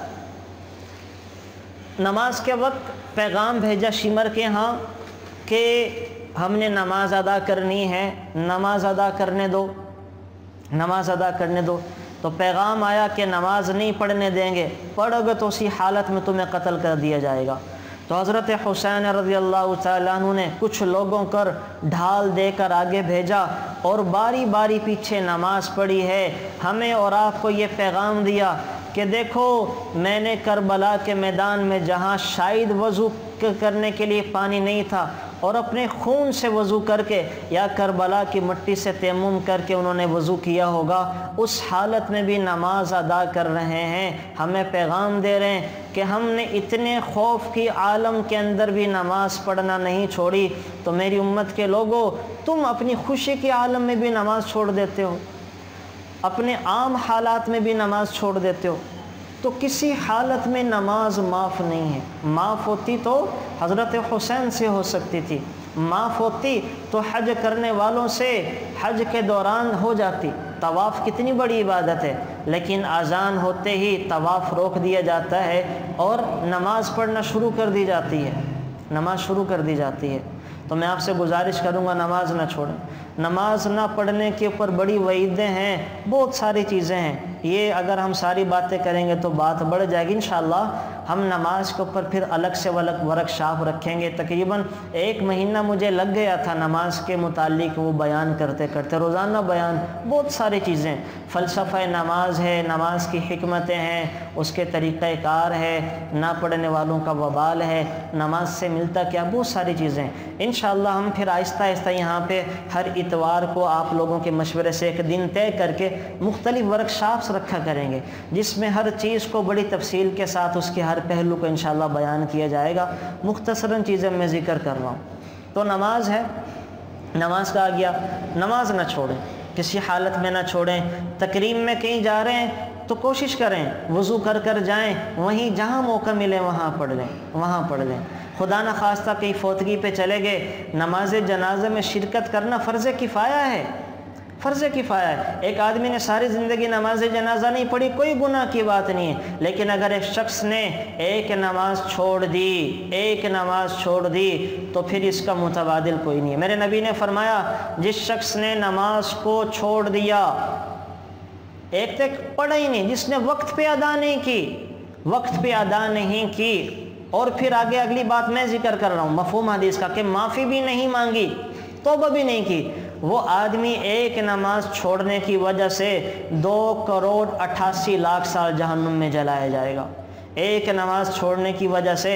نماز کے وقت پیغام بھیجا شمر کے ہاں کہ ہم نے نماز ادا کرنی ہے، نماز ادا کرنے دو، نماز ادا کرنے دو۔ تو پیغام آیا کہ نماز نہیں پڑھنے دیں گے، پڑھو گے تو اسی حالت میں تمہیں قتل کر دیا جائے گا۔ تو حضرت حسین رضی اللہ تعالیٰ عنہ نے کچھ لوگوں کر ڈھال دے کر آگے بھیجا اور باری باری پیچھے نماز پڑھی ہے، ہمیں اور آپ کو یہ پیغام دیا کہ دیکھو میں نے کربلا کے میدان میں جہاں شاید وضو کرنے کے لیے پانی نہیں تھا اور اپنے خون سے وضو کر کے یا کربلا کی مٹی سے تیمم کر کے انہوں نے وضو کیا ہوگا، اس حالت میں بھی نماز ادا کر رہے ہیں، ہمیں پیغام دے رہے ہیں کہ ہم نے اتنے خوف کی عالم کے اندر بھی نماز پڑھنا نہیں چھوڑی۔ تو میری امت کے لوگوں، تم اپنی خوشی کے عالم میں بھی نماز چھوڑ دیتے ہو، اپنے عام حالات میں بھی نماز چھوڑ دیتے ہو، تو کسی حالت میں نماز معاف نہیں ہے۔ معاف ہوتی تو حضرت حسین سے ہو سکتی تھی، معاف ہوتی تو حج کرنے والوں سے حج کے دوران ہو جاتی۔ طواف کتنی بڑی عبادت ہے، لیکن اذان ہوتے ہی طواف روک دیا جاتا ہے اور نماز پڑھنا شروع کر دی جاتی ہے، نماز شروع کر دی جاتی ہے۔ تو میں آپ سے گزارش کروں گا نماز نہ چھوڑیں۔ نماز نہ پڑھنے کے اوپر بڑی وعیدیں ہیں، بہت ساری چیزیں ہیں، یہ اگر ہم ساری باتیں کریں گے تو بات بڑھ جائے گی۔ انشاءاللہ ہم نماز کے اوپر پھر الگ سے ورک شاپ رکھیں گے۔ تقریباً 1 مہینہ مجھے لگ گیا تھا نماز کے متعلق وہ بیان کرتے کرتے، روزانہ بیان، بہت ساری چیزیں، فلسفہ نماز ہے، نماز کی حکمتیں ہیں، اس کے طریقہ کار ہے، نہ پڑھنے والوں کا وبال ہے، نماز سے ملتا کیا، بہت ساری چیزیں۔ انشاءاللہ ہم پھر آہستہ آہستہ یہاں پہ ہر اتوار کو آپ لوگوں کے مشورے سے ایک دن طے کر کے مختلف ورک شاپس رکھا کریں گے، جس میں ہر چیز کو بڑی تفصیل کے ساتھ اس کے ہر پہلو کو انشاءاللہ بیان کیا جائے گا۔ مختصراً چیزیں میں ذکر کر رہا ہوں۔ تو نماز ہے، نماز کا آ گیا، نماز نہ چھوڑیں، کسی حالت میں نہ چھوڑیں۔ تقریب میں کہیں جا رہے ہیں تو کوشش کریں وضو کر کر جائیں، وہیں جہاں موقع ملے وہاں پڑھ لیں، وہاں پڑھ لیں۔ خدا نخواستہ کہیں فوتگی پہ چلے گئے، نماز جنازہ میں شرکت کرنا فرض کفایہ ہے، فرض کفایہ ہے۔ ایک آدمی نے ساری زندگی نماز جنازہ نہیں پڑھی، کوئی گناہ کی بات نہیں ہے، لیکن اگر ایک شخص نے ایک نماز چھوڑ دی، ایک نماز چھوڑ دی، تو پھر اس کا متبادل کوئی نہیں ہے۔ میرے نبی نے فرمایا جس شخص نے نماز کو چھوڑ دیا، ایک تک پڑھا ہی نہیں، جس نے وقت پہ ادا نہیں کی، وقت پہ ادا نہیں کی، اور پھر آگے اگلی بات میں ذکر کر رہا ہوں مفہوم حدیث کا، کہ معافی بھی نہیں مانگی، توبہ بھی نہیں کی، وہ آدمی ایک نماز چھوڑنے کی وجہ سے 2,88,00,000 سال جہنم میں جلایا جائے گا۔ ایک نماز چھوڑنے کی وجہ سے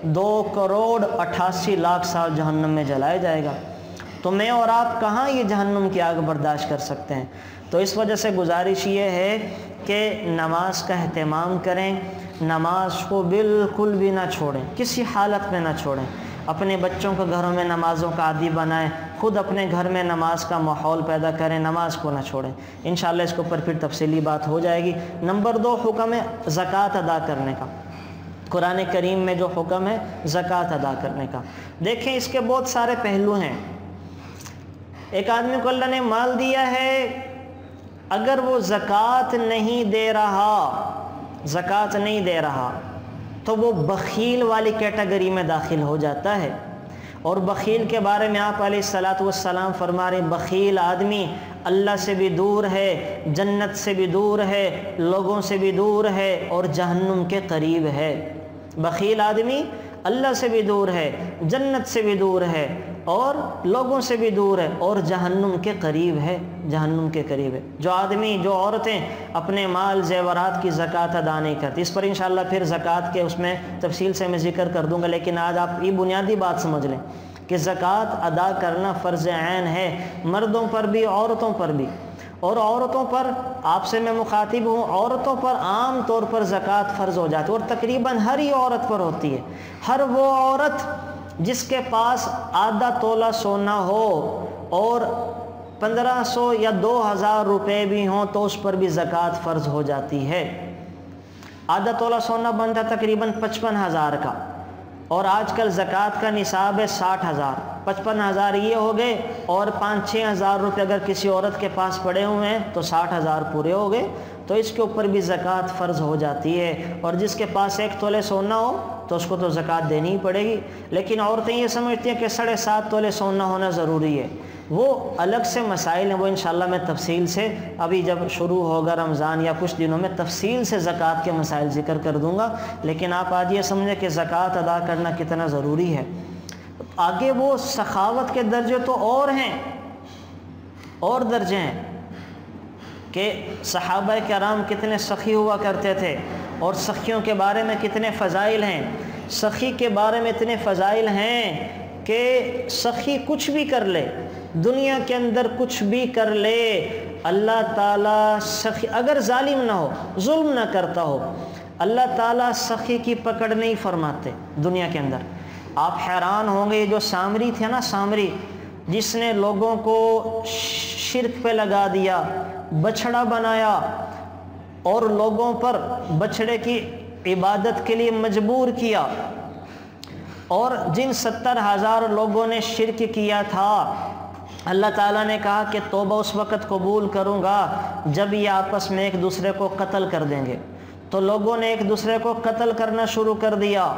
2,88,00,000 سال جہنم میں جلایا جائے گا۔ تو میں اور آپ کہاں یہ جہنم کی آگ برداشت کر سکتے ہیں؟ تو اس وجہ سے گزارش یہ ہے کہ نماز کا اہتمام کریں، نماز کو بالکل بھی نہ چھوڑیں، کسی حالت میں نہ چھوڑیں۔ اپنے بچوں کو گھروں میں نمازوں کا عادی بنائیں، خود اپنے گھر میں نماز کا ماحول پیدا کریں، نماز کو نہ چھوڑیں۔ انشاءاللہ اس کے اوپر پھر تفصیلی بات ہو جائے گی۔ نمبر 2 حکم ہے زکوٰۃ ادا کرنے کا۔ قرآن کریم میں جو حکم ہے زکوٰۃ ادا کرنے کا، دیکھیں اس کے بہت سارے پہلو ہیں۔ ایک آدمی کو اللہ نے مال دیا ہے، اگر وہ زکوٰۃ نہیں دے رہا، زکوٰۃ نہیں دے رہا، تو وہ بخیل والی کیٹیگری میں داخل ہو جاتا ہے۔ اور بخیل کے بارے میں آپ علیہ الصلاۃ والسلام فرما رہے ہیں بخیل آدمی اللہ سے بھی دور ہے، جنت سے بھی دور ہے، لوگوں سے بھی دور ہے، اور جہنم کے قریب ہے۔ بخیل آدمی اللہ سے بھی دور ہے، جنت سے بھی دور ہے، اور لوگوں سے بھی دور ہے، اور جہنم کے قریب ہے، جہنم کے قریب ہے۔ جو آدمی، جو عورتیں اپنے مال زیورات کی زکوٰۃ ادا نہیں کرتی، اس پر انشاءاللہ پھر زکوٰۃ کے اس میں تفصیل سے میں ذکر کر دوں گا، لیکن آج آپ یہ بنیادی بات سمجھ لیں کہ زکوٰۃ ادا کرنا فرض عین ہے، مردوں پر بھی عورتوں پر بھی۔ اور عورتوں پر، آپ سے میں مخاطب ہوں، عورتوں پر عام طور پر زکوٰۃ فرض ہو جاتی ہے، اور تقریباً ہر ہی عورت پر ہوتی ہے۔ ہر وہ عورت جس کے پاس آدھا تولہ سونا ہو اور 1,500 یا 2,000 روپے بھی ہوں تو اس پر بھی زکوٰۃ فرض ہو جاتی ہے۔ آدھا تولہ سونا بنتا تقریباً 55,000 کا، اور آج کل زکوٰۃ کا نصاب ہے 60,000۔ 55,000 یہ ہو گئے، اور 5-6 ہزار روپے اگر کسی عورت کے پاس پڑے ہوئے ہیں تو 60,000 پورے ہو گئے، تو اس کے اوپر بھی زکوٰۃ فرض ہو جاتی ہے۔ اور جس کے پاس 1 تولے سونا ہو تو اس کو تو زکوٰۃ دینی ہی پڑے گی۔ لیکن عورتیں یہ سمجھتی ہیں کہ 7.5 تولے سونا ہونا ضروری ہے، وہ الگ سے مسائل ہیں، وہ انشاءاللہ میں تفصیل سے ابھی جب شروع ہوگا رمضان یا کچھ دنوں میں تفصیل سے زکوٰۃ کے مسائل ذکر کر دوں گا۔ لیکن آپ آج یہ سمجھیں کہ زکوٰۃ ادا کرنا کتنا ضروری ہے۔ آگے وہ سخاوت کے درجے تو اور ہیں، اور درجے ہیں کہ صحابہ کرام کتنے سخی ہوا کرتے تھے، اور سخیوں کے بارے میں کتنے فضائل ہیں۔ سخی کے بارے میں اتنے فضائل ہیں کہ سخی کچھ بھی کر لے، دنیا کے اندر کچھ بھی کر لے، اللہ تعالیٰ سخی اگر ظالم نہ ہو، ظلم نہ کرتا ہو، اللہ تعالیٰ سخی کی پکڑ نہیں فرماتے دنیا کے اندر۔ آپ حیران ہوں گے، جو سامری تھے نا، سامری جس نے لوگوں کو شرک پہ لگا دیا، بچھڑا بنایا اور لوگوں پر بچھڑے کی عبادت کے لیے مجبور کیا، اور جن 70,000 لوگوں نے شرک کیا تھا، اللہ تعالیٰ نے کہا کہ توبہ اس وقت قبول کروں گا جب یہ آپس میں ایک دوسرے کو قتل کر دیں گے۔ تو لوگوں نے ایک دوسرے کو قتل کرنا شروع کر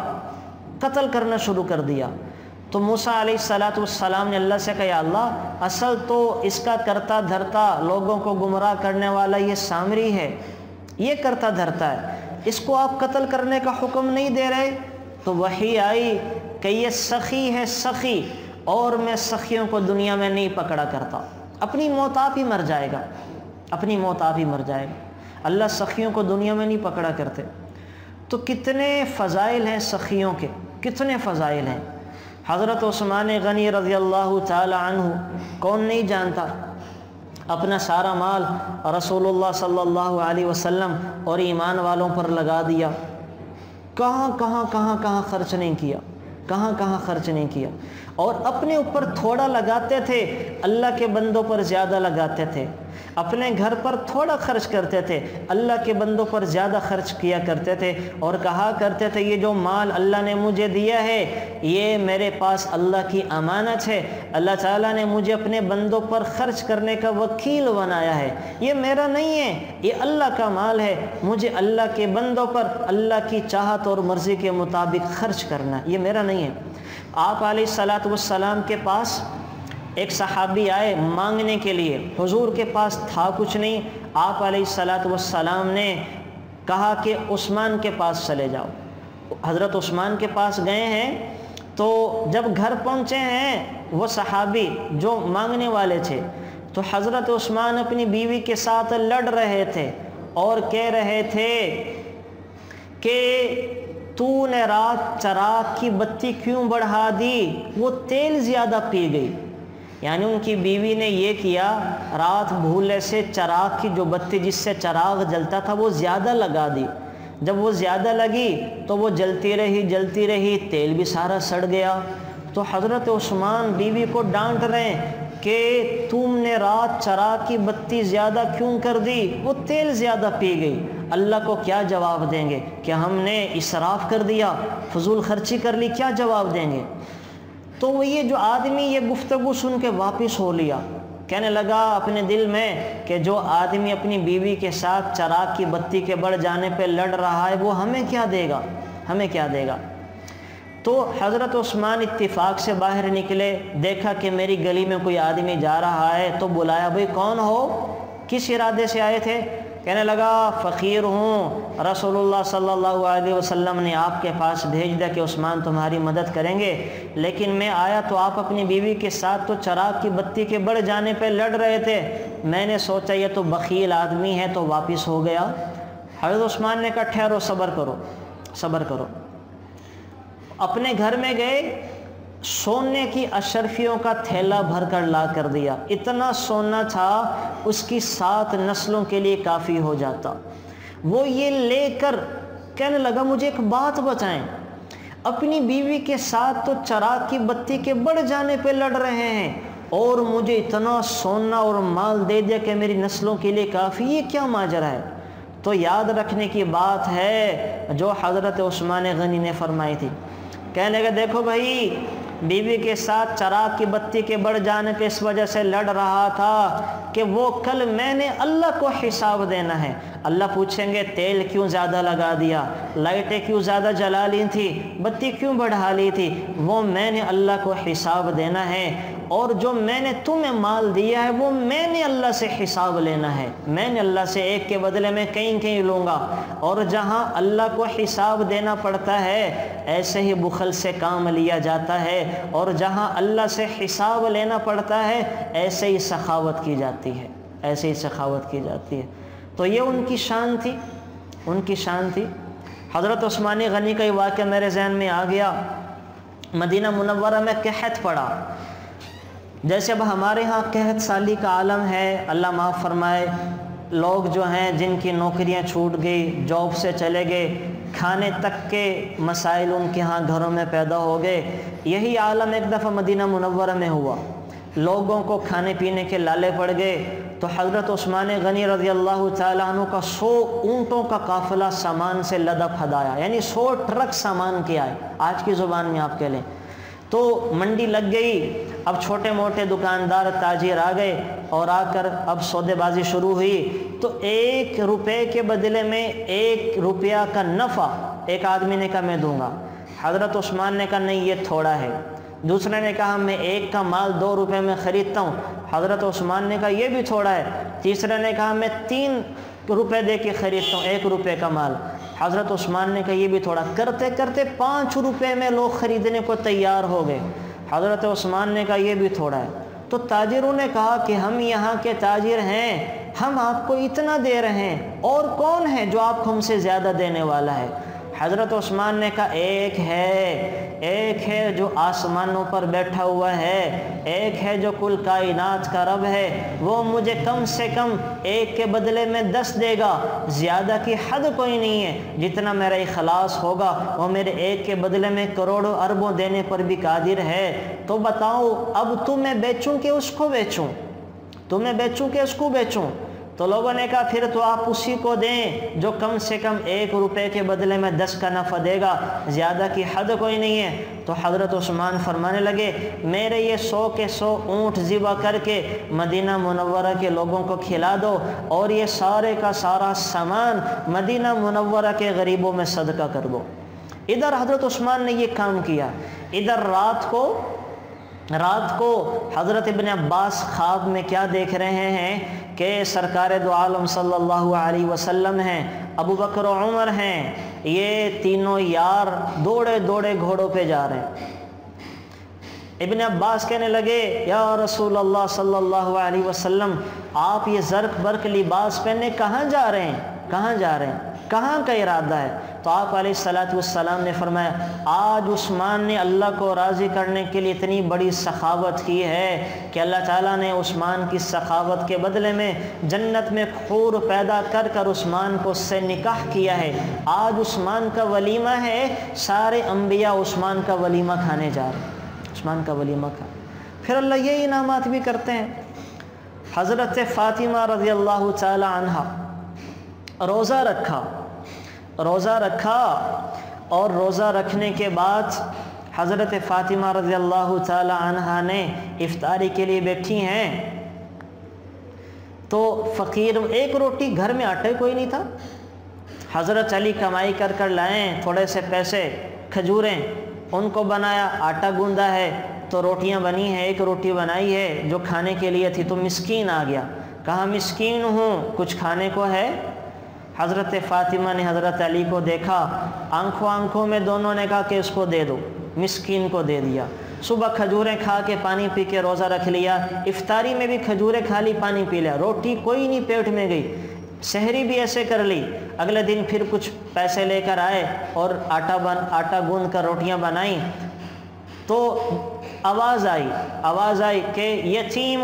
دیا۔ تو موسیٰ علیہ السلام نے اللہ سے کہا یا اللہ، اصل تو اس کا کرتا دھرتا لوگوں کو گمراہ کرنے والا یہ سامری ہے، یہ کرتا دھرتا ہے، اس کو آپ قتل کرنے کا حکم نہیں دے رہے؟ تو وحی آئی کہ یہ سخی ہے، سخی، اور میں سخیوں کو دنیا میں نہیں پکڑا کرتا، اپنی موت آپ ہی مر جائے گا، اپنی موت آپ ہی مر جائے گا۔ اللہ سخیوں کو دنیا میں نہیں پکڑا کرتے۔ تو کتنے فضائل ہیں سخیوں کے، کتنے فضائل ہیں۔ حضرت عثمان غنی رضی اللہ تعالی عنہ کون نہیں جانتا، اپنا سارا مال رسول اللہ صلی اللہ علیہ وسلم اور ایمان والوں پر لگا دیا، کہاں خرچ نہیں کیا، کہاں خرچ نہیں کیا، اور اپنے اوپر تھوڑا لگاتے تھے، اللہ کے بندوں پر زیادہ لگاتے تھے، اپنے گھر پر تھوڑا خرچ کرتے تھے، اللہ کے بندوں پر زیادہ خرچ کیا کرتے تھے، اور کہا کرتے تھے یہ جو مال اللہ نے مجھے دیا ہے یہ میرے پاس اللہ کی امانت ہے، اللہ تعالیٰ نے مجھے اپنے بندوں پر خرچ کرنے کا وکیل بنایا ہے، یہ میرا نہیں ہے، یہ اللہ کا مال ہے، مجھے اللہ کے بندوں پر اللہ کی چاہت اور مرضی کے مطابق خرچ کرنا، یہ میرا نہیں ہے۔ آپ علیہ السلام کے پاس ایک صحابی آئے مانگنے کے لیے، حضور کے پاس تھا کچھ نہیں، آپ علیہ السلام نے کہا کہ عثمان کے پاس چلے جاؤ۔ حضرت عثمان کے پاس گئے ہیں، تو جب گھر پہنچے ہیں وہ صحابی جو مانگنے والے تھے، تو حضرت عثمان اپنی بیوی کے ساتھ لڑ رہے تھے اور کہہ رہے تھے کہ تو نے رات چراغ کی بتی کیوں بڑھا دی، وہ تیل زیادہ پی گئی۔ یعنی ان کی بیوی نے یہ کیا، رات بھولے سے چراغ کی جو بتی جس سے چراغ جلتا تھا وہ زیادہ لگا دی، جب وہ زیادہ لگی تو وہ جلتی رہی، تیل بھی سارا سڑ گیا۔ تو حضرت عثمان بیوی کو ڈانٹ رہے ہیں کہ تم نے رات چراغ کی بتی زیادہ کیوں کر دی، وہ تیل زیادہ پی گئی۔ اللہ کو کیا جواب دیں گے کہ ہم نے اسراف کر دیا، فضول خرچی کر لی، کیا جواب دیں گے؟ تو وہ یہ جو آدمی یہ گفتگو سن کے واپس ہو لیا، کہنے لگا اپنے دل میں کہ جو آدمی اپنی بیوی کے ساتھ چراغ کی بتی کے بڑھ جانے پہ لڑ رہا ہے وہ ہمیں کیا دے گا، ہمیں کیا دے گا۔ تو حضرت عثمان اتفاق سے باہر نکلے، دیکھا کہ میری گلی میں کوئی آدمی جا رہا ہے، تو بلایا، بھئی کون ہو، کس ارادے سے آئے تھے؟ کہنے لگا فقیر ہوں، رسول اللہ صلی اللہ علیہ وسلم نے آپ کے پاس بھیج دیا کہ عثمان تمہاری مدد کریں گے، لیکن میں آیا تو آپ اپنی بیوی کے ساتھ تو چراغ کی بتی کے بڑھ جانے پہ لڑ رہے تھے، میں نے سوچا یہ تو بخیل آدمی ہے تو واپس ہو گیا۔ حضرت عثمان نے کہا ٹھہرو، صبر کرو۔ اپنے گھر میں گئے، سونے کی اشرفیوں کا تھیلا بھر کر لا کر دیا، اتنا سونا تھا اس کی 7 نسلوں کے لیے کافی ہو جاتا۔ وہ یہ لے کر کہنے لگا مجھے ایک بات بتائیں، اپنی بیوی کے ساتھ تو چراغ کی بتی کے بڑھ جانے پہ لڑ رہے ہیں اور مجھے اتنا سونا اور مال دے دیا کہ میری نسلوں کے لیے کافی، یہ کیا ماجرا ہے؟ تو یاد رکھنے کی بات ہے جو حضرت عثمان غنی نے فرمائی تھی، کہنے لگا دیکھو بھائی، بیوی کے ساتھ چراغ کی بتی کے بڑھ جانے پہ اس وجہ سے لڑ رہا تھا کہ وہ کل میں نے اللہ کو حساب دینا ہے، اللہ پوچھیں گے تیل کیوں زیادہ لگا دیا، لائٹیں کیوں زیادہ جلا لی تھی، بتی کیوں بڑھا لی تھی، وہ میں نے اللہ کو حساب دینا ہے، اور جو میں نے تمہیں مال دیا ہے وہ میں نے اللہ سے حساب لینا ہے، میں نے اللہ سے ایک کے بدلے میں کہیں لوں گا، اور جہاں اللہ کو حساب دینا پڑتا ہے ایسے ہی بخل سے کام لیا جاتا ہے، اور جہاں اللہ سے حساب لینا پڑتا ہے ایسے ہی سخاوت کی جاتی ہے، تو یہ ان کی شان تھی، حضرت عثمان غنی کا یہ واقعہ میرے ذہن میں آ گیا۔ مدینہ منورہ میں قحط پڑا، جیسے اب ہمارے ہاں قحط سالی کا عالم ہے، اللہ معاف فرمائے، لوگ جو ہیں جن کی نوکریاں چھوٹ گئی، جاب سے چلے گئے، کھانے تک کے مسائل ان کے ہاں گھروں میں پیدا ہو گئے، یہی عالم ایک دفعہ مدینہ منورہ میں ہوا، لوگوں کو کھانے پینے کے لالے پڑ گئے، تو حضرت عثمان غنی رضی اللہ تعالیٰ عنہ کا 100 اونٹوں کا قافلہ سامان سے لدا پھدایا، یعنی 100 ٹرک سامان کے آئے، آج کی زبان میں آپ کہہ لیں۔ تو منڈی لگ گئی، اب چھوٹے موٹے دکاندار تاجر آ گئے اور آ کر اب سودے بازی شروع ہوئی۔ تو 1 روپے کے بدلے میں 1 روپیہ کا نفع ایک آدمی نے کہا میں دوں گا۔ حضرت عثمان نے کہا نہیں، یہ تھوڑا ہے۔ دوسرے نے کہا میں 1 کا مال 2 روپے میں خریدتا ہوں۔ حضرت عثمان نے کہا یہ بھی تھوڑا ہے۔ تیسرے نے کہا میں 3 روپے دے کے خریدتا ہوں 1 روپے کا مال۔ حضرت عثمان نے کہا یہ بھی تھوڑا۔ کرتے کرتے 5 روپے میں لوگ خریدنے کو تیار ہو گئے۔ حضرت عثمان نے کہا یہ بھی تھوڑا ہے۔ تو تاجروں نے کہا کہ ہم یہاں کے تاجر ہیں، ہم آپ کو اتنا دے رہے ہیں، اور کون ہے جو آپ کو ہم سے زیادہ دینے والا ہے؟ حضرت عثمان نے کہا ایک ہے جو آسمانوں پر بیٹھا ہوا ہے، ایک ہے جو کل کائنات کا رب ہے، وہ مجھے کم سے کم 1 کے بدلے میں 10 دے گا، زیادہ کی حد کوئی نہیں ہے۔ جتنا میرا اخلاص ہوگا وہ میرے 1 کے بدلے میں کروڑوں اربوں دینے پر بھی قادر ہے۔ تو بتاؤ اب تمہیں بیچوں کہ اس کو بیچوں؟ تمہیں بیچوں کہ اس کو بیچوں؟ تو لوگوں نے کہا پھر تو آپ اسی کو دیں جو کم سے کم 1 روپے کے بدلے میں 10 کا نفع دے گا، زیادہ کی حد کوئی نہیں ہے۔ تو حضرت عثمان فرمانے لگے میرے یہ 100 کے 100 اونٹ ذبح کر کے مدینہ منورہ کے لوگوں کو کھلا دو، اور یہ سارے کا سارا سامان مدینہ منورہ کے غریبوں میں صدقہ کر دو۔ ادھر حضرت عثمان نے یہ کام کیا۔ ادھر رات کو حضرت ابن عباس خواب میں کیا دیکھ رہے ہیں کہ سرکار دو عالم صلی اللہ علیہ وسلم ہیں، ابو بکر و عمر ہیں، یہ تینوں یار دوڑے دوڑے گھوڑوں پہ جا رہے ہیں۔ ابن عباس کہنے لگے یا رسول اللہ صلی اللہ علیہ وسلم، آپ یہ زرق برق لباس پہنے کہاں جا رہے ہیں؟ کہاں جا رہے ہیں؟ کہاں کا ارادہ ہے؟ تو آپ علیہ السلام نے فرمایا آج عثمان نے اللہ کو راضی کرنے کے لیے اتنی بڑی سخاوت کی ہے کہ اللہ تعالیٰ نے عثمان کی سخاوت کے بدلے میں جنت میں حور پیدا کر کر عثمان کو اس سے نکاح کیا ہے۔ آج عثمان کا ولیمہ ہے، سارے انبیاء عثمان کا ولیمہ کھانے جا رہے ہیں، عثمان کا ولیمہ کھا۔ پھر اللہ یہ انعامات بھی کرتے ہیں۔ حضرت فاطمہ رضی اللہ تعالی عنہ روزہ رکھا اور روزہ رکھنے کے بعد حضرت فاطمہ رضی اللہ تعالی عنہ نے افطاری کے لیے بیٹھی ہیں، تو فقیر 1 روٹی، گھر میں آٹا کوئی نہیں تھا۔ حضرت علی کمائی کر کر لائیں تھوڑے سے پیسے، کھجوریں، ان کو بنایا، آٹا گوندا ہے تو روٹیاں بنی ہیں، 1 روٹی بنائی ہے جو کھانے کے لیے تھی۔ تو مسکین آ گیا، کہا مسکین ہوں، کچھ کھانے کو ہے؟ حضرت فاطمہ نے حضرت علی کو دیکھا، آنکھوں میں دونوں نے کہا کہ اس کو دے دو، مسکین کو دے دیا۔ صبح کھجوریں کھا کے پانی پی کے روزہ رکھ لیا، افطاری میں بھی کھجوریں کھا لی، پانی پی لیا، روٹی کوئی نہیں پیٹ میں گئی۔ سحری بھی ایسے کر لی۔ اگلے دن پھر کچھ پیسے لے کر آئے اور آٹا گوندھ کر روٹیاں بنائیں، تو آواز آئی کہ یتیم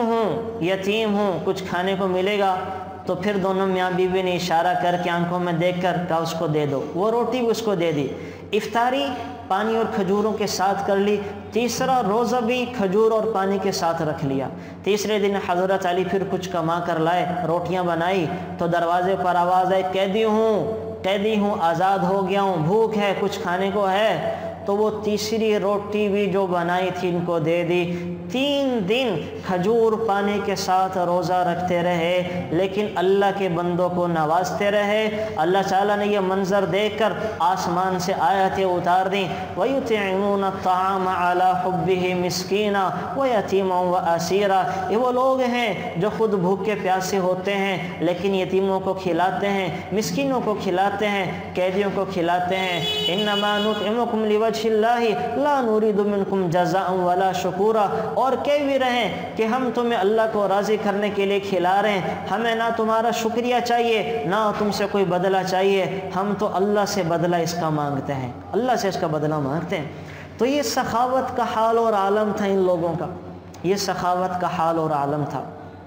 ہوں کچھ کھانے کو ملے گا؟ تو پھر دونوں میاں بیوی نے اشارہ کر کے آنکھوں میں دیکھ کر کہا اس کو دے دو، وہ روٹی بھی اس کو دے دی۔ افطاری پانی اور کھجوروں کے ساتھ کر لی، تیسرا روزہ بھی کھجور اور پانی کے ساتھ رکھ لیا۔ تیسرے دن حضرت علی پھر کچھ کما کر لائے، روٹیاں بنائی، تو دروازے پر آواز آئی قیدی ہوں، آزاد ہو گیا ہوں، بھوک ہے، کچھ کھانے کو ہے؟ تو وہ تیسری روٹی بھی جو بنائی تھی ان کو دے دی۔ 3 دن کھجور پانی کے ساتھ روزہ رکھتے رہے، لیکن اللہ کے بندوں کو نوازتے رہے۔ اللہ تعالیٰ نے یہ منظر دیکھ کر آسمان سے آیتیں اتار دیں، وَيُطْعِمُونَ الطَّعَامَ عَلَى حُبِّهِ مِسْكِينًا وَيَتِيمًا وَأَسِيرًا۔ یہ وہ لوگ ہیں جو خود بھوکے پیاسے ہوتے ہیں لیکن یتیموں کو کھلاتے ہیں، مسکینوں کو کھلاتے ہیں، قیدیوں کو کھلاتے ہیں۔ إِنَّمَا نُطْعِمُكُمْ لِوَجْهِ اللَّهِ لَا نُرِيدُ مِنْكُمْ جَزَاءً وَلَا شُكُورًا۔ اور کہہ بھی رہیں کہ ہم تمہیں اللہ کو راضی کرنے کے لیے کھلا رہے ہیں، ہمیں نہ تمہارا شکریہ چاہیے نہ تم سے کوئی بدلہ چاہیے، ہم تو اللہ سے بدلہ اس کا مانگتے ہیں، اللہ سے اس کا بدلہ مانگتے ہیں۔ تو یہ سخاوت کا حال اور عالم تھا ان لوگوں کا، یہ سخاوت کا حال اور عالم تھا۔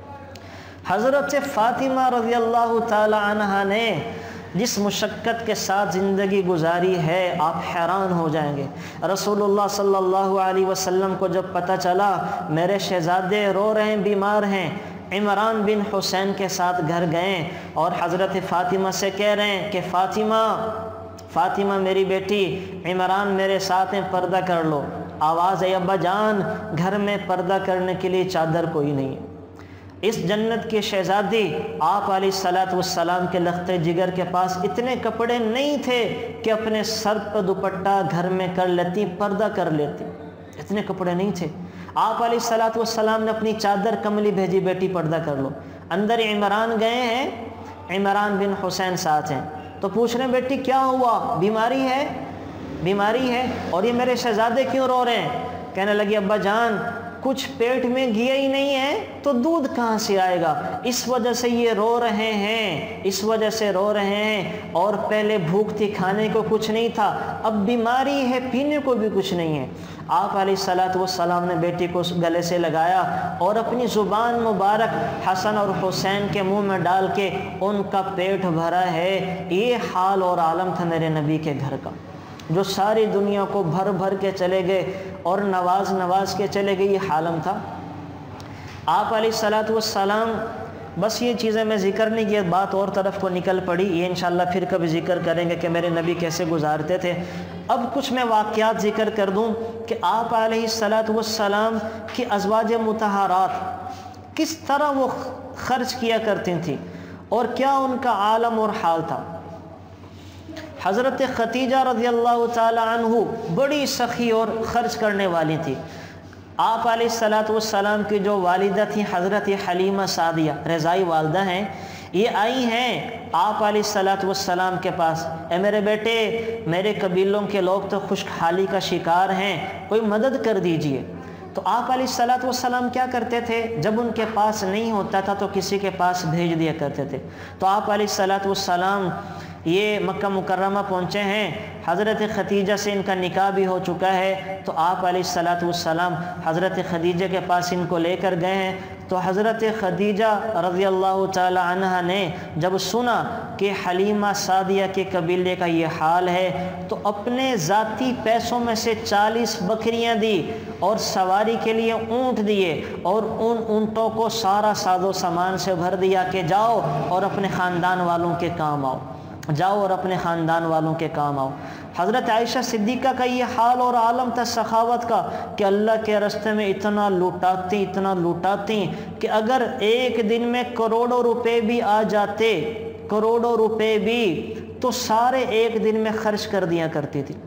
حضرت فاطمہ رضی اللہ تعالی عنہ نے جس مشقت کے ساتھ زندگی گزاری ہے آپ حیران ہو جائیں گے۔ رسول اللہ صلی اللہ علیہ وسلم کو جب پتہ چلا میرے شہزادے رو رہے ہیں، بیمار ہیں، عمران بن حسین کے ساتھ گھر گئے اور حضرت فاطمہ سے کہہ رہے ہیں کہ فاطمہ میری بیٹی، عمران میرے ساتھ ہیں، پردہ کر لو۔ آواز ہے ابا جان، گھر میں پردہ کرنے کے لیے چادر کوئی نہیں ہے۔ اس جنت کی شہزادی آپ علیہ الصلوۃ والسلام کے لخت جگر کے پاس اتنے کپڑے نہیں تھے کہ اپنے سر پر دوپٹہ گھر میں کر لیتی، پردہ کر لیتی، اتنے کپڑے نہیں تھے۔ آپ علیہ الصلوۃ والسلام نے اپنی چادر کملی بھیجی، بیٹی پردہ کر لو۔ اندر عمران گئے ہیں، عمران بن حسین ساتھ ہیں، تو پوچھ رہے ہیں بیٹی کیا ہوا، بیماری ہے اور یہ میرے شہزادے کیوں رو رہے ہیں؟ کہنے لگی ابا جان کچھ پیٹ میں گیا ہی نہیں ہے تو دودھ کہاں سے آئے گا، اس وجہ سے یہ رو رہے ہیں، اور پہلے بھوک تھی، کھانے کو کچھ نہیں تھا، اب بیماری ہے، پینے کو بھی کچھ نہیں ہے۔ آپ علیہ الصلوۃ والسلام نے بیٹی کو گلے سے لگایا اور اپنی زبان مبارک حسن اور حسین کے منہ میں ڈال کے ان کا پیٹ بھرا ہے۔ یہ حال اور عالم تھا میرے نبی کے گھر کا، جو ساری دنیا کو بھر بھر کے چلے گئے اور نواز کے چلے گئے، یہ عالم تھا۔ آپ علیہ الصلوۃ والسلام، بس یہ چیزیں میں ذکر نہیں کی، بات اور طرف کو نکل پڑی، یہ انشاءاللہ پھر کبھی ذکر کریں گے کہ میرے نبی کیسے گزارتے تھے۔ اب کچھ میں واقعات ذکر کر دوں کہ آپ علیہ الصلوۃ والسلام کی ازواج مطہرات کس طرح وہ خرچ کیا کرتی تھیں اور کیا ان کا عالم اور حال تھا۔ حضرت خدیجہ رضی اللہ تعالی عنہ بڑی سخی اور خرچ کرنے والی تھی۔ آپ علیہ الصلوۃ والسلام کی جو والدہ تھیں حضرت حلیمہ سعدیہ رضائی والدہ ہیں، یہ آئی ہیں آپ علیہ الصلوۃ والسلام کے پاس، اے میرے بیٹے، میرے قبیلوں کے لوگ تو خشکحالی کا شکار ہیں، کوئی مدد کر دیجئے۔ تو آپ علیہ الصلوۃ والسلام کیا کرتے تھے، جب ان کے پاس نہیں ہوتا تھا تو کسی کے پاس بھیج دیا کرتے تھے۔ تو آپ علیہ الصلوۃ والسلام یہ مکہ مکرمہ پہنچے ہیں، حضرت خدیجہ سے ان کا نکاح بھی ہو چکا ہے، تو آپ علیہ الصلوۃ والسلام حضرت خدیجہ کے پاس ان کو لے کر گئے ہیں۔ تو حضرت خدیجہ رضی اللہ تعالی عنہ نے جب سنا کہ حلیمہ سعدیہ کے قبیلے کا یہ حال ہے تو اپنے ذاتی پیسوں میں سے 40 بکریاں دی اور سواری کے لیے اونٹ دیے اور ان اونٹوں کو سارا ساز و سامان سے بھر دیا کہ جاؤ اور اپنے خاندان والوں کے کام آؤ۔ حضرت عائشہ صدیقہ کا یہ حال اور عالم تھا سخاوت کا کہ اللہ کے راستے میں اتنا لوٹاتی کہ اگر ایک دن میں کروڑوں روپے بھی آ جاتے، تو سارے ایک دن میں خرچ کر دیا کرتی تھی،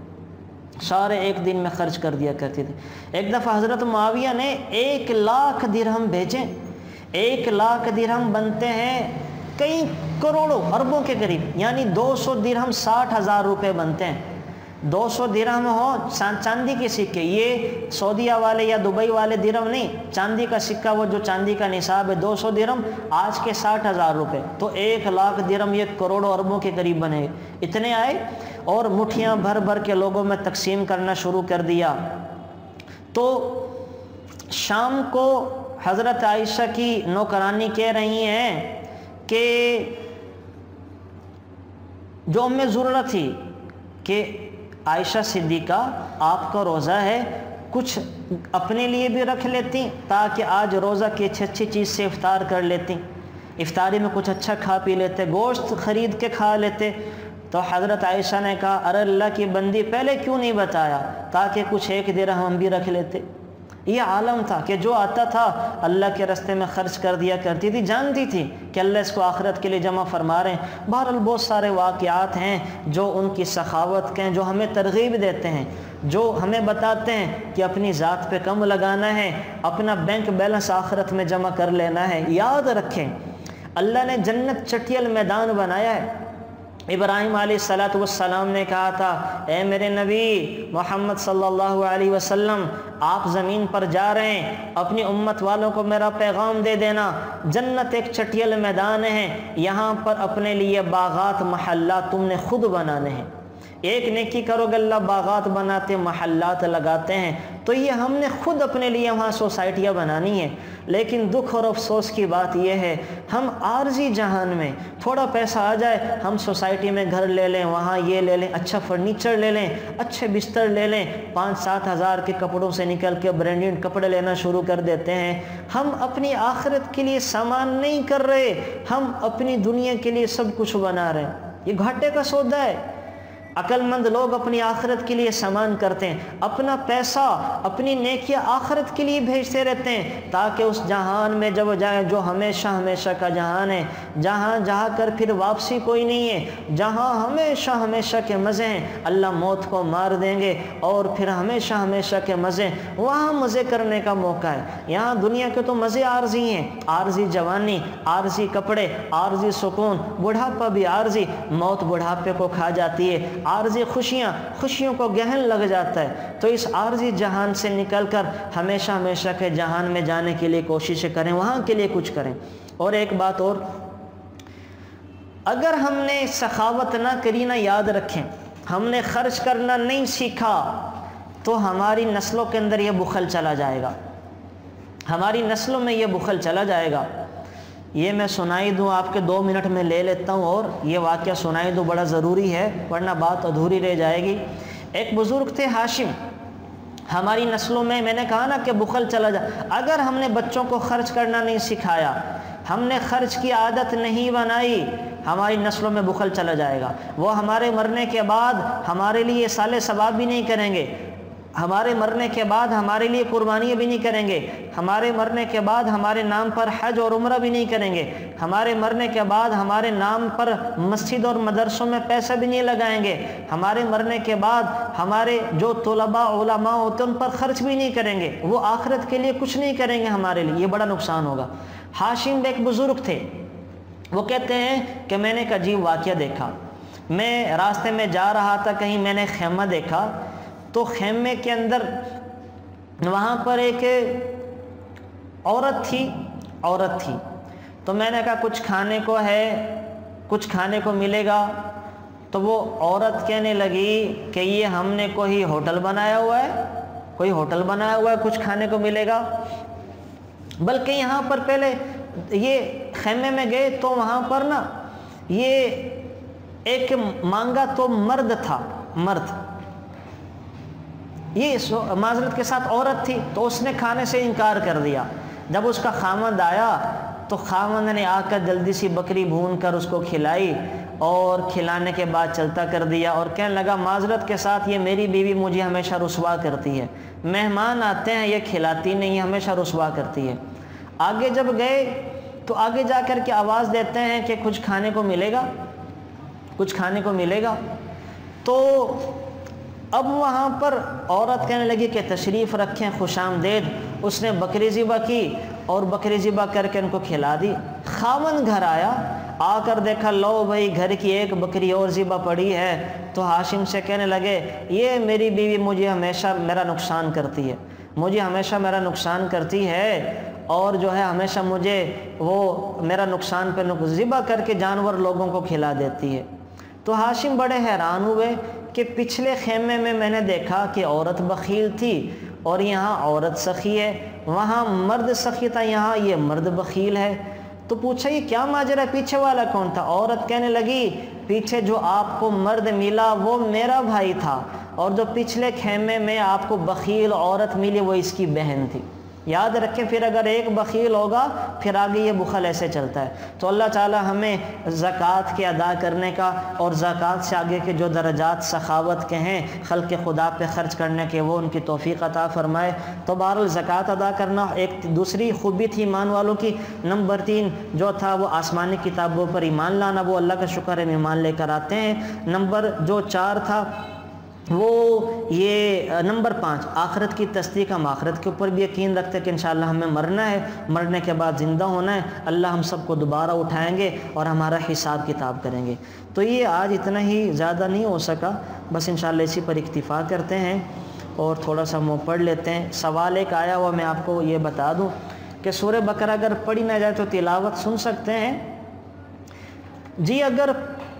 ایک دفعہ حضرت معاویہ نے 1,00,000 درہم بھیجے۔ 1,00,000 درہم بنتے ہیں کئی کروڑوں اربوں کے قریب، یعنی 200 درہم 60,000 روپے بنتے ہیں۔ 200 درہم ہو چاندی کے سکے، یہ سعودیہ والے یا دبئی والے درہم نہیں، چاندی کا سکہ، وہ جو چاندی کا نصاب ہے 200 درہم، آج کے 60,000 روپے، تو 1,00,000 درہم یہ کروڑوں اربوں کے قریب بنے، اتنے آئے اور مٹھیاں بھر بھر کے لوگوں میں تقسیم کرنا شروع کر دیا۔ تو شام کو حضرت عائشہ کی نوکرانی کہہ رہی ہیں کہ جو ام ضرورت تھی کہ عائشہ صدیقہ آپ کا روزہ ہے، کچھ اپنے لیے بھی رکھ لیتی تاکہ آج روزہ کی اچھی چیز سے افطار کر لیتی، افطاری میں کچھ اچھا کھا پی لیتے، گوشت خرید کے کھا لیتے۔ تو حضرت عائشہ نے کہا ارے اللہ کی بندی پہلے کیوں نہیں بتایا تاکہ کچھ 1 درہم ہم بھی رکھ لیتے۔ یہ عالم تھا کہ جو آتا تھا اللہ کے راستے میں خرچ کر دیا کرتی تھی، جانتی تھی کہ اللہ اس کو آخرت کے لیے جمع فرما رہے ہیں۔ بہرحال بہت سارے واقعات ہیں جو ان کی سخاوت کے ہیں، جو ہمیں ترغیب دیتے ہیں، جو ہمیں بتاتے ہیں کہ اپنی ذات پہ کم لگانا ہے، اپنا بینک بیلنس آخرت میں جمع کر لینا ہے۔ یاد رکھیں اللہ نے جنت چٹیل میدان بنایا ہے۔ ابراہیم علیہ السلام نے کہا تھا اے میرے نبی محمد صلی اللہ علیہ وسلم، آپ زمین پر جا رہے ہیں، اپنی امت والوں کو میرا پیغام دے دینا، جنت ایک چٹیل میدان ہے، یہاں پر اپنے لیے باغات محلات تم نے خود بنانے ہیں۔ ایک نیکی کروگے اللہ باغات بناتے محلات لگاتے ہیں، تو یہ ہم نے خود اپنے لیے وہاں سوسائٹیاں بنانی ہیں۔ لیکن دکھ اور افسوس کی بات یہ ہے ہم عارضی جہان میں تھوڑا پیسہ آ جائے ہم سوسائٹی میں گھر لے لیں، وہاں یہ لے لیں، اچھا فرنیچر لے لیں، اچھے بستر لے لیں، 5-7 ہزار کے کپڑوں سے نکل کے برانڈڈ کپڑے لینا شروع کر دیتے ہیں۔ ہم اپنی آخرت کے لیے سامان نہیں کر رہے، ہم اپنی دنیا کے لیے سب کچھ بنا رہے ہیں۔ یہ گھاٹے کا سودا ہے۔ عقل مند لوگ اپنی آخرت کے لیے سامان کرتے ہیں، اپنا پیسہ اپنی نیکیاں آخرت کے لیے بھیجتے رہتے ہیں، تاکہ اس جہان میں جب جائیں جو ہمیشہ ہمیشہ کا جہان ہے، جہاں جا کر پھر واپسی کوئی نہیں ہے، جہاں ہمیشہ ہمیشہ کے مزے ہیں، اللہ موت کو مار دیں گے اور پھر ہمیشہ ہمیشہ کے مزے، وہاں مزے کرنے کا موقع ہے۔ یہاں دنیا کے تو مزے عارضی ہیں، عارضی جوانی، عارضی کپڑے، عارضی سکون، بڑھاپا بھی عارضی، موت بڑھاپے کو کھا جاتی ہے، عارضی خوشیوں کو گہن لگ جاتا ہے۔ تو اس عارضی جہان سے نکل کر ہمیشہ ہمیشہ کے جہان میں جانے کے لیے کوشش کریں، وہاں کے لیے کچھ کریں۔ اور ایک بات اور، اگر ہم نے سخاوت نہ کری نہ، یاد رکھیں ہم نے خرچ کرنا نہیں سیکھا تو ہماری نسلوں کے اندر یہ بخل چلا جائے گا، ہماری نسلوں میں یہ بخل چلا جائے گا۔ یہ میں سنائی دوں، آپ کے 2 منٹ میں لے لیتا ہوں اور یہ واقعہ سنائی دوں، بڑا ضروری ہے ورنہ بات ادھوری رہ جائے گی۔ ایک بزرگ تھے ہاشم، ہماری نسلوں میں نے کہا نا کہ بخل چلا جائے، اگر ہم نے بچوں کو خرچ کرنا نہیں سکھایا، ہم نے خرچ کی عادت نہیں بنائی، ہماری نسلوں میں بخل چلا جائے گا۔ وہ ہمارے مرنے کے بعد ہمارے لیے سال ثواب بھی نہیں کریں گے، ہمارے مرنے کے بعد ہمارے لیے قربانیاں بھی نہیں کریں گے، ہمارے مرنے کے بعد ہمارے نام پر حج اور عمرہ بھی نہیں کریں گے، ہمارے مرنے کے بعد ہمارے نام پر مسجد اور مدرسوں میں پیسہ بھی نہیں لگائیں گے، ہمارے مرنے کے بعد ہمارے جو طلباء علماء ہوتے ہیں ان پر خرچ بھی نہیں کریں گے، وہ آخرت کے لیے کچھ نہیں کریں گے ہمارے لیے، یہ بڑا نقصان ہوگا۔ ہاشم ایک بزرگ تھے، وہ کہتے ہیں کہ میں نے ایک عجیب واقعہ دیکھا، میں راستے میں جا رہا تھا، کہیں میں نے خیمہ دیکھا، تو خیمے کے اندر وہاں پر ایک عورت تھی، تو میں نے کہا کچھ کھانے کو ہے، کچھ کھانے کو ملے گا؟ تو وہ عورت کہنے لگی کہ یہ ہم نے کوئی ہوٹل بنایا ہوا ہے، کوئی ہوٹل بنایا ہوا ہے کچھ کھانے کو ملے گا؟ بلکہ یہاں پر پہلے یہ خیمے میں گئے تو وہاں پر نا یہ ایک مانگا تو مرد تھا، مرد، یہ معذرت کے ساتھ عورت تھی، تو اس نے کھانے سے انکار کر دیا۔ جب اس کا خامند آیا تو خامند نے آ کر جلدی سی بکری بھون کر اس کو کھلائی اور کھلانے کے بعد چلتا کر دیا اور کہنے لگا معذرت کے ساتھ یہ میری بیوی مجھے ہمیشہ رسوا کرتی ہے، مہمان آتے ہیں یہ کھلاتی نہیں ہے، ہمیشہ رسوا کرتی ہے۔ آگے جب گئے تو آگے جا کر کے آواز دیتے ہیں کہ کچھ کھانے کو ملے گا، کچھ کھانے کو ملے گا؟ تو اب وہاں پر عورت کہنے لگی کہ تشریف رکھیں، خوش آمدید۔ اس نے بکری ذبح کی اور بکری ذبح کر کے ان کو کھلا دی۔ خاوند گھر آیا، آ کر دیکھا لو بھائی گھر کی ایک بکری اور ذبح پڑی ہے، تو ہاشم سے کہنے لگے یہ میری بیوی مجھے ہمیشہ میرا نقصان کرتی ہے، مجھے ہمیشہ میرا نقصان کرتی ہے اور جو ہے ہمیشہ مجھے وہ میرا نقصان پہ ذبح کر کے جانور لوگوں کو کھلا دیتی ہے۔ تو ہاشم بڑے حیران ہوئے کہ پچھلے خیمے میں نے دیکھا کہ عورت بخیل تھی اور یہاں عورت سخی ہے، وہاں مرد سخی تھا، یہاں یہ مرد بخیل ہے۔ تو پوچھا یہ کیا ماجرا، پیچھے والا کون تھا؟ عورت کہنے لگی پیچھے جو آپ کو مرد ملا وہ میرا بھائی تھا، اور جو پچھلے خیمے میں آپ کو بخیل عورت ملی وہ اس کی بہن تھی۔ یاد رکھیں پھر اگر ایک بخیل ہوگا پھر آگے یہ بخل ایسے چلتا ہے۔ تو اللہ تعالی ہمیں زکوٰۃ کے ادا کرنے کا اور زکوٰۃ سے آگے کے جو درجات سخاوت کے ہیں خلق خدا پہ خرچ کرنے کے وہ ان کی توفیق عطا فرمائے۔ تو بہرحال زکوٰۃ ادا کرنا ایک دوسری خوبی تھی ایمان والوں کی۔ نمبر 3 جو تھا وہ آسمانی کتابوں پر ایمان لانا، وہ اللہ کا شکر ہے ایمان لے کر آتے ہیں۔ نمبر جو 4 تھا وہ یہ نمبر 5 آخرت کی تصدیق، ہم آخرت کے اوپر بھی یقین رکھتے ہیں کہ انشاءاللہ ہمیں مرنا ہے، مرنے کے بعد زندہ ہونا ہے، اللہ ہم سب کو دوبارہ اٹھائیں گے اور ہمارا حساب کتاب کریں گے۔ تو یہ آج اتنا ہی، زیادہ نہیں ہو سکا، بس انشاءاللہ اسی پر اکتفا کرتے ہیں اور تھوڑا سا ہم پڑھ لیتے ہیں۔ سوال ایک آیا ہوا میں آپ کو یہ بتا دوں کہ سورہ بقرہ اگر پڑھی نہ جائے تو تلاوت سن سکتے ہیں؟ جی اگر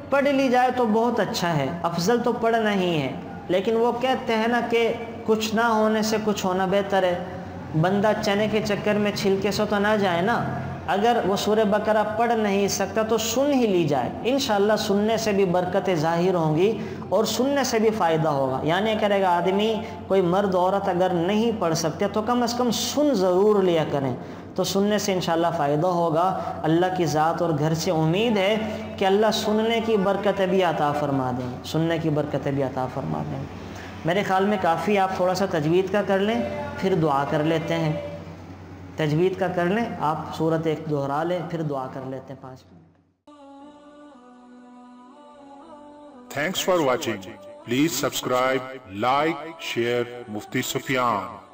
پڑھ لی جائے تو بہت اچھا ہے، افضل تو پڑھنا ہی ہے، لیکن وہ کہتے ہیں نا کہ کچھ نہ ہونے سے کچھ ہونا بہتر ہے، بندہ چنے کے چکر میں چھلکے سے تو نہ جائے نا۔ اگر وہ سورہ بقرہ پڑھ نہیں سکتا تو سن ہی لی جائے، انشاءاللہ سننے سے بھی برکتیں ظاہر ہوں گی اور سننے سے بھی فائدہ ہوگا۔ یعنی کرے گا آدمی، کوئی مرد عورت اگر نہیں پڑھ سکتے تو کم از کم سن ضرور لیا کریں، تو سننے سے انشاءاللہ فائدہ ہوگا۔ اللہ کی ذات اور گھر سے امید ہے کہ اللہ سننے کی برکتیں بھی عطا فرما دیں، سننے کی برکتیں بھی عطا فرما دیں۔ میرے خیال میں کافی، آپ تھوڑا سا تجوید کا کر لیں پھر دعا کر لیتے ہیں۔ تجوید کا کر لیں آپ، سورت ایک دہرا لیں پھر دعا کر لیتے ہیں 5 minute. Thanks for watching. Please subscribe, like, share Mufti Sufyan.